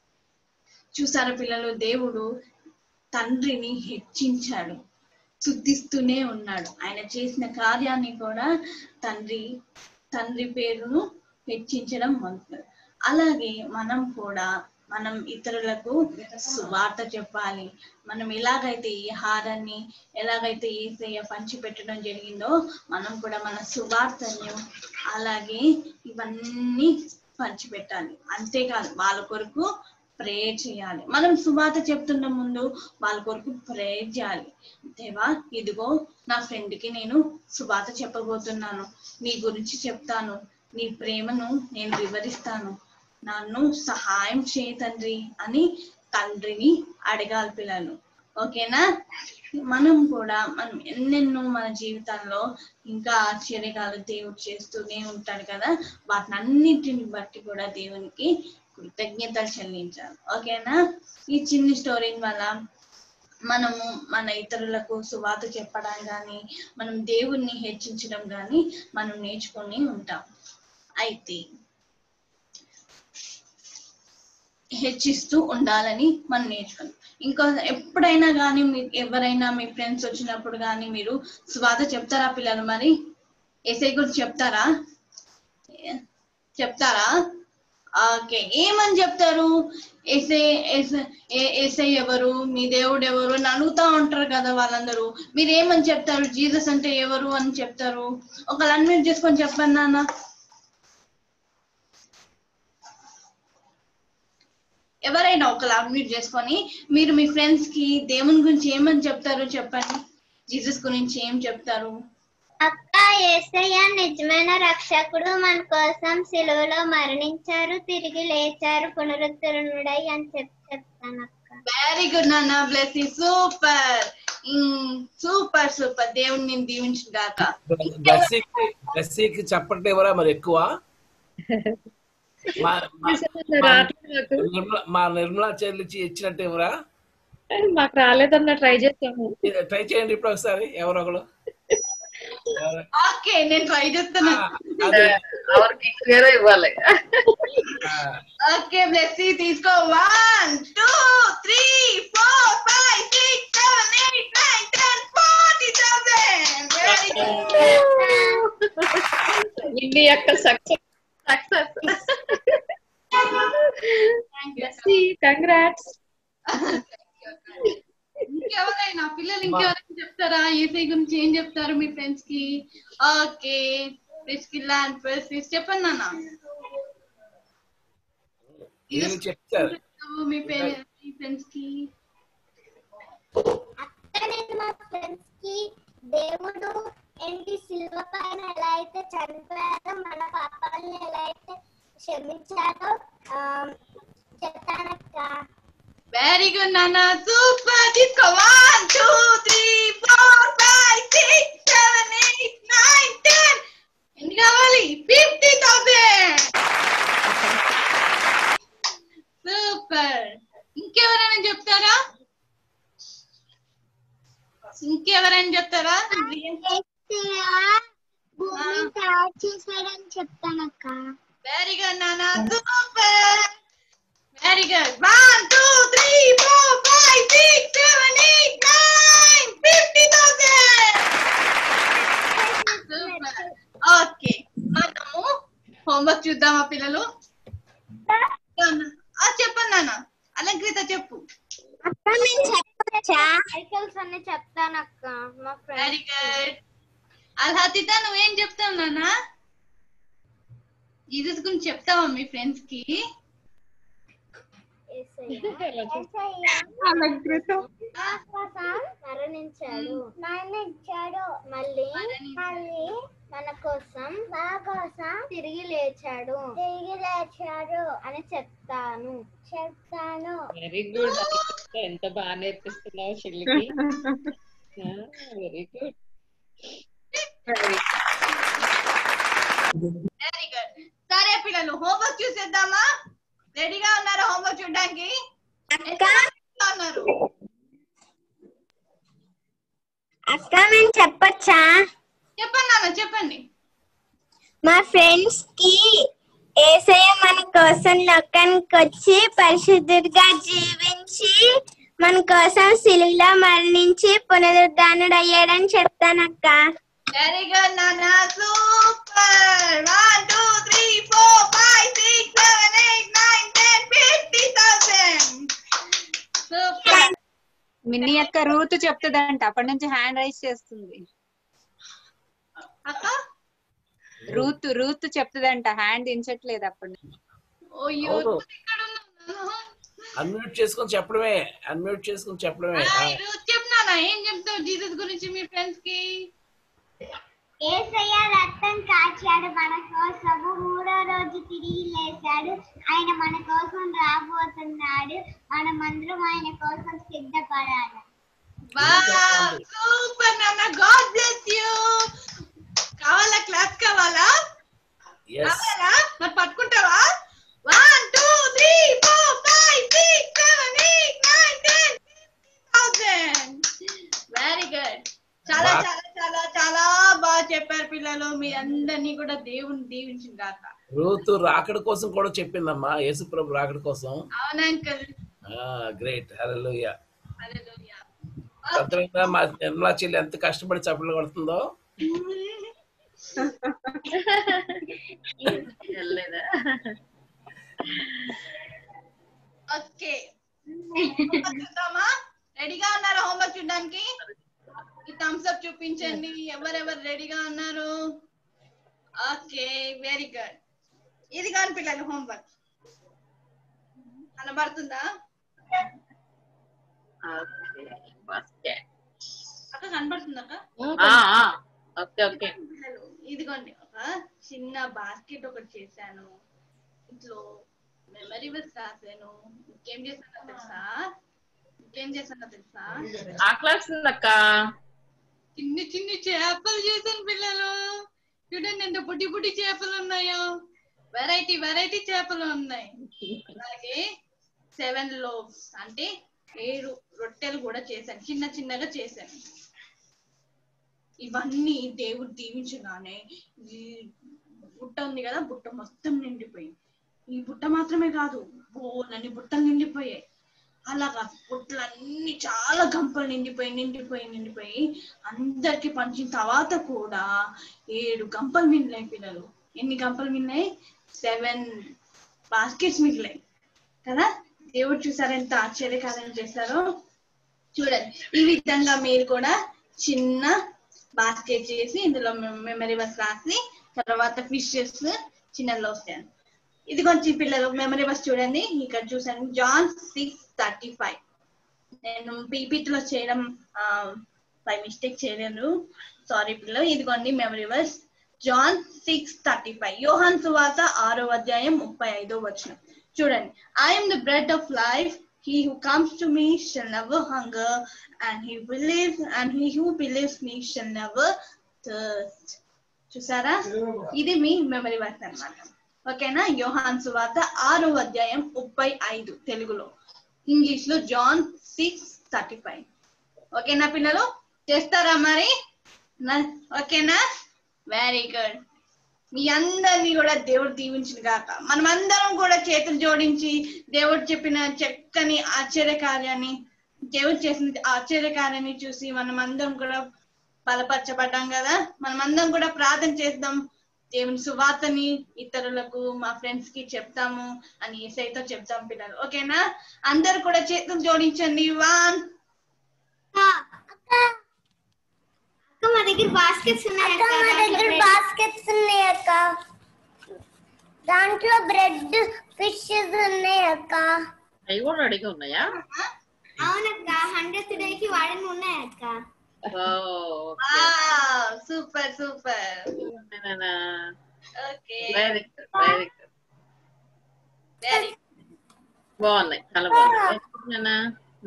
చూసారా పిల్లలు, దేవుడు తండ్రిని హెచ్చించాడు, స్తుతిస్తూనే ఉన్నాడు. ఆయన చేసిన కార్యాన్ని కూడా తండ్రి తండ్రి పేరును హెచ్చించడం మొదలు. అలాగే మనం కూడా మనం ఇతరులకు సువార్త చెప్పాలి. మనం ఎలాగైతే ఈ ఆహారాన్ని ఎలాగైతే యేసయ్య పంచి పెట్టడం జరిగిందో, మనం కూడా మన సువార్తను అలాగే ఇవన్నీ పంచిపెట్టాలి. అంతేకాదు వాళ్ళ కొరకు ప్రేయర్ చేయాలి. మనం సువార్త చెప్తున్న ముందు వాళ్ళ కొరకు ప్రేయర్ చేయాలి. దేవా, ఇదిగో నా ఫ్రెండ్ కి నేను సువార్త చెప్పబోతున్నాను, నీ గురించి చెప్తాను, నీ ప్రేమను నేను వివరిస్తాను, నన్ను సహాయం చేయ తండ్రి అని తండ్రిని అడగాలి పిల్లలు. ఓకేనా, మనం కూడా మనం ఎన్నెన్నో మన జీవితాల్లో ఇంకా ఆశ్చర్యకాలు దేవుడు చేస్తూనే ఉంటాడు కదా, వాటిని అన్నింటిని బట్టి కూడా దేవునికి కృతజ్ఞతలు చెల్లించాలి. ఓకేనా, ఈ చిన్ని స్టోరీ వల్ల మనము మన ఇతరులకు సువార్త చెప్పడం కానీ, మనం దేవుణ్ణి హెచ్చించడం కానీ మనం నేర్చుకొని ఉంటాం. అయితే హెచ్చిస్తూ ఉండాలని మనం నేర్చుకోండి. ఇంకా ఎప్పుడైనా కానీ మీ ఎవరైనా మీ ఫ్రెండ్స్ వచ్చినప్పుడు కానీ మీరు సువార్త చెప్తారా పిల్లలు? మరి ఏసై గురించి చెప్తారా చెప్తారా ఓకే, ఏమని చెప్తారు? ఏసై ఏసై ఎవరు, మీ దేవుడు ఎవరు అని అడుగుతా ఉంటారు కదా వాళ్ళందరూ. మీరు ఏమని చెప్తారు? జీసస్ అంటే ఎవరు అని చెప్తారు. ఒకళ్ళు అన్మ్యూట్ చేసుకొని చెప్పండి నాన్న. ఎవరైనా ఒకళ్ళు అన్మ్యూట్ చేసుకొని మీరు మీ ఫ్రెండ్స్ కి దేవుని గురించి ఏమని చెప్తారు చెప్పండి. జీసస్ గురించి ఏం చెప్తారు? అక్క, యేసయ్య నిజమైన రక్షకుడు, మన కోసం సిలువలో మరణించారు, తిరిగి లేచారు, పునరుద్ధరణుడై అని చెప్పి చెప్తాను అక్క. వెరీ గుడ్ నాన్న, bless you, super super super. దేవుని నేను దీవించును గాక. బ్లెస్సీకి చెప్పండి ఎవరా మరి ఎక్కువ? మా నిర్మలా చెల్లిచి ఇచ్చినట్టు ఎవరా? మాకు రాలేదన్న ట్రై చేస్తాము. ట్రై చేయండి ఇప్పుడు ఒకసారి ఎవరొకరు. ఓకే, నేను ట్రై చేస్తాను. ఇవ్వాలి. ఓకే, బ్లెస్సీ తీసుకో. One two three four five six seven eight nine ten forty thousand. Very good. ఇండి యొక్క సక్సెస్ సక్సెస్. బ్లెస్సీ, కంగ్రాట్స్. ఇంకెవరైనా పిల్లలు ఇంకెవరైనా చెప్తారా? ఏసై గురించి ఏం చెప్తారు మీ ఫ్రెండ్స్ కి? ఓకే, చెప్పండి నాన్న. చెప్తారు మీ ఫ్రెండ్స్ కి. అక్కడ నేను మా ఫ్రెండ్స్ కి దేవుడు ఏంటి శిలువ పైన ఎలా అయితే చనిపోయాడో మన పాపాలను ఎలా అయితే క్షమించాడో ఆ, చెప్తానక్క. వెరీ గుడ్ నాన్న, సూపర్. తీసుకో. One two three four five six seven eight nine ten. ఎన్ని కావాలి? Fifty thousand. సూపర్. ఇంకెవరైనా చెప్తారా? ఇంకెవరైనా చెప్తారా? భూమిని తయారు చేశాడని చెప్తానక్క. వెరీ గుడ్ నాన్న, super. Very good. One two three four five six seven eight nine fifty thousand. Super. Okay, మనము హోంవర్క్ చూద్దామా పిల్లలు? ఆ, చెప్పండి నాన్న. అలంకృత చెప్పు. అక్క నేను చెప్పొచ్చా? సైకిల్స్ అన్ని చెప్తానక్క. మా వెరీ గుడ్. అల్హాతిత నువ్వేం చెప్తావు నాన్న? జీసస్ గురించి చెప్తావా మీ ఫ్రెండ్స్ కి? మరణించాడు మరణించాడు మళ్ళీ మళ్ళీ మన కోసం మన కోసం తిరిగి లేచాడు తిరిగి లేచాడు అని చెప్తాను చెప్తాను. Very good. ఎంత బాగా నేర్పిస్తున్నావు చెల్లికి. Very good. Very good. సరే పిల్లలు, హోంవర్క్ చూసేద్దామా? రెడీగా ఉన్నారా హోంవర్క్ చూడడానికి? ఉన్నారు. అక్క నేను చెప్పొచ్చా? చెప్పండి నాన్న, చెప్పండి. మా ఫ్రెండ్స్ కి యేసయ్య మన కోసం లోకానికి వచ్చి పరిశుద్ధుడిగా జీవించి మన కోసం సిలువలో మరణించి పునరుద్ధానుడు అయ్యాడని చెప్తానక్క. వెరీ గుడ్ నాన్న, super. One two three four five six seven eight nine ten fifty thousand. Super. Minni అక్క రూత్ చెప్తుందంట, అప్పటి నుంచి హ్యాండ్ రైజ్ చేస్తుంది. అక్క రూత్ రూత్ చెప్తుందంట, హ్యాండ్ దించట్లేదు అప్పటి నుంచి. ఓయ్యో, అవును. ఇక్కడ ఉన్నాను. అన్మ్యూట్ చేసుకొని చెప్పడమే అన్మ్యూట్ చేసుకొని చెప్పడమే ఆ, ఈరోజు చెప్తున్నానా? ఏం చెప్తావు జీసస్ గురించి మీ ఫ్రెండ్స్ కి? యేసయ్య రక్తం కాచాడు మన కోసము, మూడో రోజు తిరిగి లేచాడు, ఆయన మన కోసం రాబోతున్నాడు, మనమందరం ఆయన కోసం సిద్ధపడాలి. వావ్, సూపర్ నాన్న, గాడ్ బ్లెస్ యూ. కావాలా? క్లాస్ కావాలా? కావాలా? మరి పట్టుకుంటావా? One two three four five six seven eight nine ten thousand. Very good. చాలా బా- చాలా చాలా చాలా బాగా చెప్పారు పిల్లలు. మీ అందరినీ కూడా దేవుని దీవించిన గాక. రూతు రాకడ కోసం కూడా చెప్పిందమ్మా, యేసు ప్రభు రాకడ కోసం. అవునా అంకల్? గ్రేట్. హల్లెలూయా. హల్లెలూయా. అర్థమైందా? మా నిర్మలా చెల్లి ఎంత కష్టపడి చప్పట్లు కొడుతుందో. ఓకే, చూద్దామా? రెడీగా ఉన్నారా హోంవర్క్ చూడడానికి? ఈ థమ్స్ అప్ చూపించండి ఎవరెవరు రెడీగా ఉన్నారు. Okay, very good. ఇది కాని పిల్లలు హోంవర్క్ కనబడుతుందా? అక్క కనబడుతుందా అక్క? Okay okay. పిల్లలు, ఇదిగోండి ఒక చిన్న బాస్కెట్ ఒకటి చేశాను. ఇంట్లో మెమరీ వర్స్ రాశాను. ఇంకేం చేశానో తెలుసా? ఇంకేం చేశానో తెలుసా? ఆ క్లాస్ అక్క. చిన్ని చిన్ని చేపలు చేశాను పిల్లలు. చూడండి ఎంత బుడ్డి బుడ్డి చేపలు ఉన్నాయో. వెరైటీ వెరైటీ చేపలు ఉన్నాయి. అలాగే సెవెన్ లోవ్స్ అంటే ఏడు రొట్టెలు కూడా చేశాను, చిన్న చిన్నగా చేశాను. ఇవన్నీ దేవుడు దీవించగానే ఈ బుట్ట ఉంది కదా, బుట్ట మొత్తం నిండిపోయింది. ఈ బుట్ట మాత్రమే కాదు, బోనని బుట్టలు నిండిపోయాయి. అలాగా బుట్టలన్నీ చాలా గంపలు నిండిపోయి నిండిపోయి నిండిపోయి అందరికి పంచిన తర్వాత కూడా ఏడు గంపలు మిగిలాయి పిల్లలు. ఎన్ని గంపలు మిగిలాయి? సెవెన్ బాస్కెట్స్ మిగిలాయి కదా. దేవుడు చూసారు ఎంత ఆశ్చర్యకారం చేశారో. చూడండి, ఈ విధంగా మీరు కూడా చిన్న బాస్కెట్ చేసి ఇందులో మెమరీ వర్స్ రాసి తర్వాత ఫిషెస్ చిన్నలో వస్తాను. ఇది కొంచెం పిల్లలు మెమరీ వర్స్ చూడండి. ఇక్కడ చూసాను జాన్ సిక్స్ థర్టీ ఫైవ్. నేను పీపీటీలో చేయడం బై మిస్టేక్ చేయలేను, సారీ పిల్లలు. ఇదిగోండి memory verse John six thirty five Yohan సువార్త ఆరో అధ్యాయం ముప్పై ఐదో వచనం. చూడండి, I am the bread of life, he who comes to me shall never hunger, and he believes and he who believes me shall never thirst. చూసారా, ఇది మీ మెమరీ వర్స్ అన్నమాట. ఓకేనా, యోహాన్ సువార్త ఆరో అధ్యాయం ముప్పై ఐదు తెలుగులో, ఇంగ్లీష్ లో జాన్ సిక్స్ థర్టీ ఫైవ్. ఓకేనా పిల్లలు, చేస్తారా మరి? ఓకేనా, వెరీ గుడ్. మీ అందరినీ కూడా దేవుడు దీవించిన గాక. మనం అందరం కూడా చేతులు జోడించి దేవుడు చెప్పిన చక్కని ఆశ్చర్య కార్యాన్ని, దేవుడు చేసిన ఆశ్చర్య కార్యాన్ని చూసి మనం అందరం కూడా బలపరచబడ్డాం కదా. మనం అందరం కూడా ప్రార్థన చేద్దాం, దేవుని సువార్తని ఇతరులకు, మా ఫ్రెండ్స్ కి చెప్తాము అని యేసయ్యతో చెప్తాం పిల్లలు. ఓకేనా, అందరు కూడా చేతులు జోడించండి. వన్ మా దగ్గర బాస్కెట్స్ ఉన్నాయి అక్క, మా దగ్గర బాస్కెట్స్ ఉన్నాయి అక్క, దాంట్లో బ్రెడ్ ఫిషెస్ ఉన్నాయి అక్క. అవి కూడా రెడీగా ఉన్నాయా? అవునక్క, హండ్రెడ్ డేకి వాడిని ఉన్నాయి అక్క. Super super, okay, very good very good very బాగున్నాయి, చాలా బాగున్నాయి.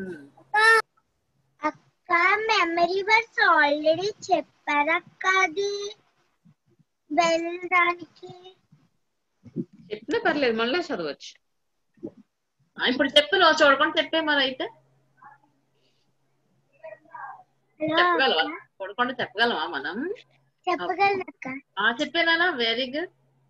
అక్క, మెమరీ వర్స్ ఆల్రెడీ చెప్పారక్క, అది వెళ్ళడానికి చెప్పినా పర్లేదు, మళ్ళీ చదవచ్చు. ఇప్పుడు చెప్పు, నువ్వు చూడకుండా చెప్పే మరి. అయితే చెప్పగలవా? చూడకుండా చెప్పగలవా మనం? చెప్పగలనక్క. చెప్పేనా, very good.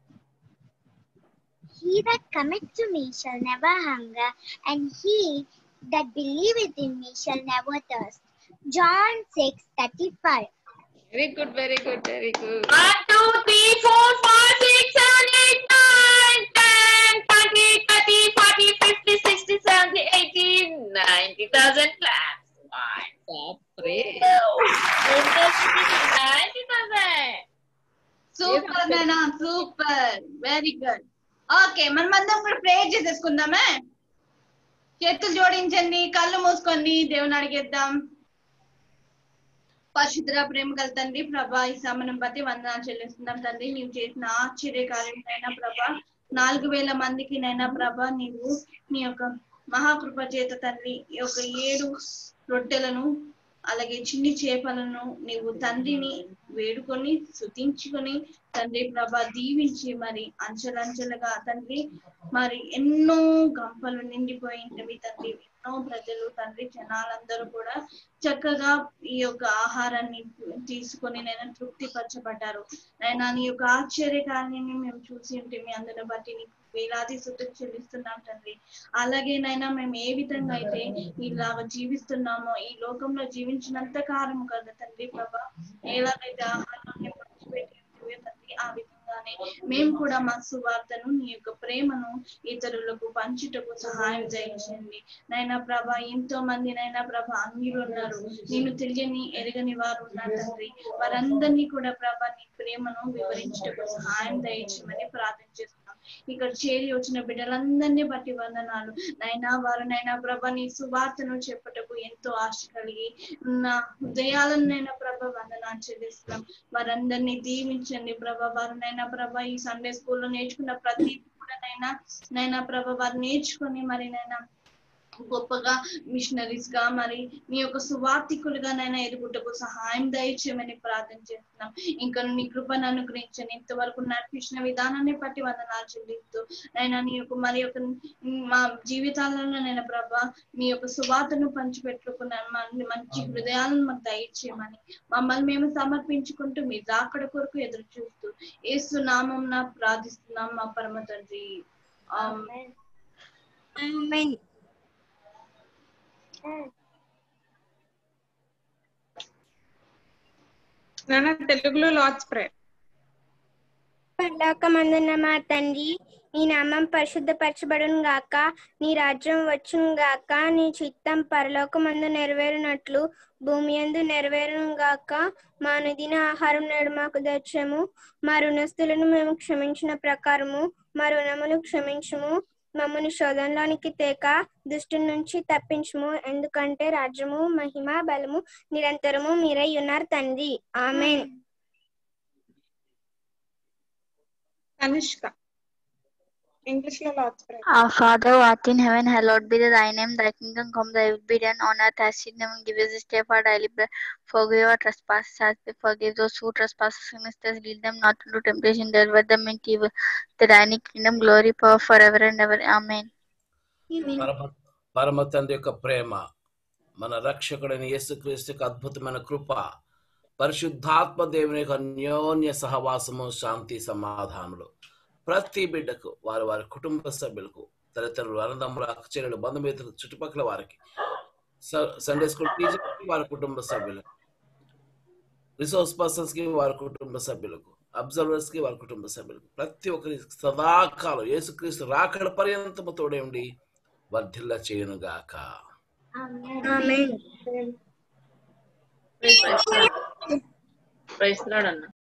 He that cometh to me shall never hunger, and he that believeth in me shall never thirst. John six thirty-five. Very good, very good, very good. One, two, three, four, five, six, seven, eight, nine, ten, twenty, thirty, forty, fifty, sixty, seventy, eighty, ninety thousand claps. Super మేనా, super, very good. Okay, మనం అందరం కూడా prayer చేసేసుకుందామే. చేతులు జోడించండి, కళ్ళు మూసుకోండి, దేవుని అడిగేద్దాం. పరిశుద్ధ ప్రేమ గల తండ్రి ప్రభా, ఈ సమయం బట్టి వందనాలు చెల్లిస్తున్నాం తండ్రి. నీవు చేసిన ఆశ్చర్య కార్యమైనా ప్రభా, నాలుగు వేల మందికి నైనా ప్రభా, నీవు నీ యొక్క మహాకృప చేత తండ్రి ఈ యొక్క ఏడు రొట్టెలను అలాగే చిన్ని చేపలను నీవు తండ్రిని వేడుకొని స్తుతించుకొని తండ్రి ప్రభా దీవించి మరి అంచెలంచెలుగా తండ్రి మరి ఎన్నో గంపలు నిండిపోయినవి తండ్రి. ఎన్నో ప్రజలు తండ్రి జనాలందరూ కూడా చక్కగా ఈ యొక్క ఆహారాన్ని తీసుకొని నేను తృప్తి పరచబడ్డారు. నైనా నీ యొక్క ఆశ్చర్య కార్యాన్ని మేము చూసి ఉంటే మీ అందరిని బట్టి నీకు వేలాది స్తుతులు చెల్లిస్తున్నాం తండ్రి. అలాగే నైనా మేము ఏ విధంగా అయితే ఇలాగ జీవిస్తున్నామో, ఈ లోకంలో జీవించినంత కాలం కదా తండ్రి ప్రభా, ఎలాగైతే ఆహారాన్ని పంచిపెట్టి తండ్రి ఆ విధంగానే మేము కూడా మా సువార్తను నీ యొక్క ప్రేమను ఇతరులకు పంచుటకు సహాయం చేయించండి నైనా ప్రభా. ఎంతో మంది నైనా ప్రభా అన్యులు ఉన్నారు, నేను తెలియని ఎరగని వారు ఉన్నారు తండ్రి. వారందరినీ కూడా ప్రభా నీ ప్రేమను వివరించుటకు సహాయం దయచేయమని ప్రార్థన చేస్తున్నాం. ఇక్కడ చేరి వచ్చిన బిడ్డలందరినీ బట్టి వందనాలు నైనా. వారు నైనా ప్రభా నీ సువార్తను చెప్పటకు ఎంతో ఆశ కలిగి నా హృదయాలను నైనా ప్రభా వందనాలు చెల్లిస్తున్నాం. వారందరినీ దీవించండి ప్రభా. వారు నైనా ప్రభా ఈ సండే స్కూల్లో నేర్చుకున్న ప్రతి కూడా నైనా నైనా ప్రభా వారు నేర్చుకొని మరి నైనా గొప్పగా మిషనరీస్ గా మరి నీ యొక్క సువార్థికులుగా నైనా ఎదుగుటకు సహాయం దయచేయమని ప్రార్థన చేస్తున్నాం. ఇంకా నీ కృపను అనుగ్రహించండి. ఇంతవరకు నడిపించిన విధానాన్ని బట్టి వందనాలు చెల్లిస్తూ నైనా నీ యొక్క మరి యొక్క మా జీవితాలలో నైనా ప్రభా మీ యొక్క సువార్తను పంచిపెట్టుకున్న మంచి హృదయాలను మాకు దయచేయమని మమ్మల్ని మేము సమర్పించుకుంటూ మీ రాకడ కొరకు ఎదురు చూస్తూ యేసు నామం ప్రార్థిస్తున్నాం మా పరమ తండ్రి. ఆమేన్. తెలుగులో లార్డ్స్ ప్రేయర్. పరలోకమందున్న మా తండ్రి, నీ నామం పరిశుద్ధపరచబడును గాక, నీ రాజ్యం వచ్చును గాక, నీ చిత్తం పరలోకమందు నెరవేరునట్లు భూమి యందు నెరవేరును గాక. మా అనుదిన ఆహారం నేడు మాకు దయచేయము, మా రుణస్తులను మేము క్షమించిన ప్రకారము మా రుణములు క్షమించుము, మమ్మల్ని శోధనలోనికి తేక దుష్టు నుంచి తప్పించుము, ఎందుకంటే రాజ్యము మహిమ బలము నిరంతరము మీరై ఉన్నారు తండ్రి. ఆమేన్. అనుష్క ఇంగ్లీష్ లో Lord's prayer. Our Father who art in heaven, hallowed be thy name. Thy kingdom come, thy will be done on earth as in heaven. Give us this day our daily bread. Forgive our trespasses as we forgive those who trespass against us. Lead them not into temptation, deliver them into evil. The thine kingdom, glory, power forever and ever. Amen. పరమ పరమ తండ్రి యొక్క ప్రేమ, మన రక్షకుడైన యేసుక్రీస్తు యొక్క అద్భుతమైన కృప, పరిశుద్ధాత్మ దేవుని యొక్క అన్యోన్య సహవాసము, శాంతి సమాధానములు ప్రతి బిడ్డకు, వారి వారి కుటుంబ సభ్యులకు, తల్లిదండ్రులు, అన్నదమ్ములు, అక్కచెల్లెలు, బంధుమిత్రులు, చుట్టుపక్కల వారికి, సండే స్కూల్ టీచర్కి వారి కుటుంబ సభ్యులకు, రిసోర్స్ పర్సన్స్ కి వారి కుటుంబ సభ్యులకు, అబ్జర్వర్స్ కి వారి కుటుంబ సభ్యులకు, ప్రతి ఒక్కరి సదాకాలం యేసుక్రీస్తు రాకడ పర్యంతము తోడే ఉండి వర్ధిల్ల చేయును గాక. ఆమేన్. ప్రైజ్ లార్డ్ అన్న.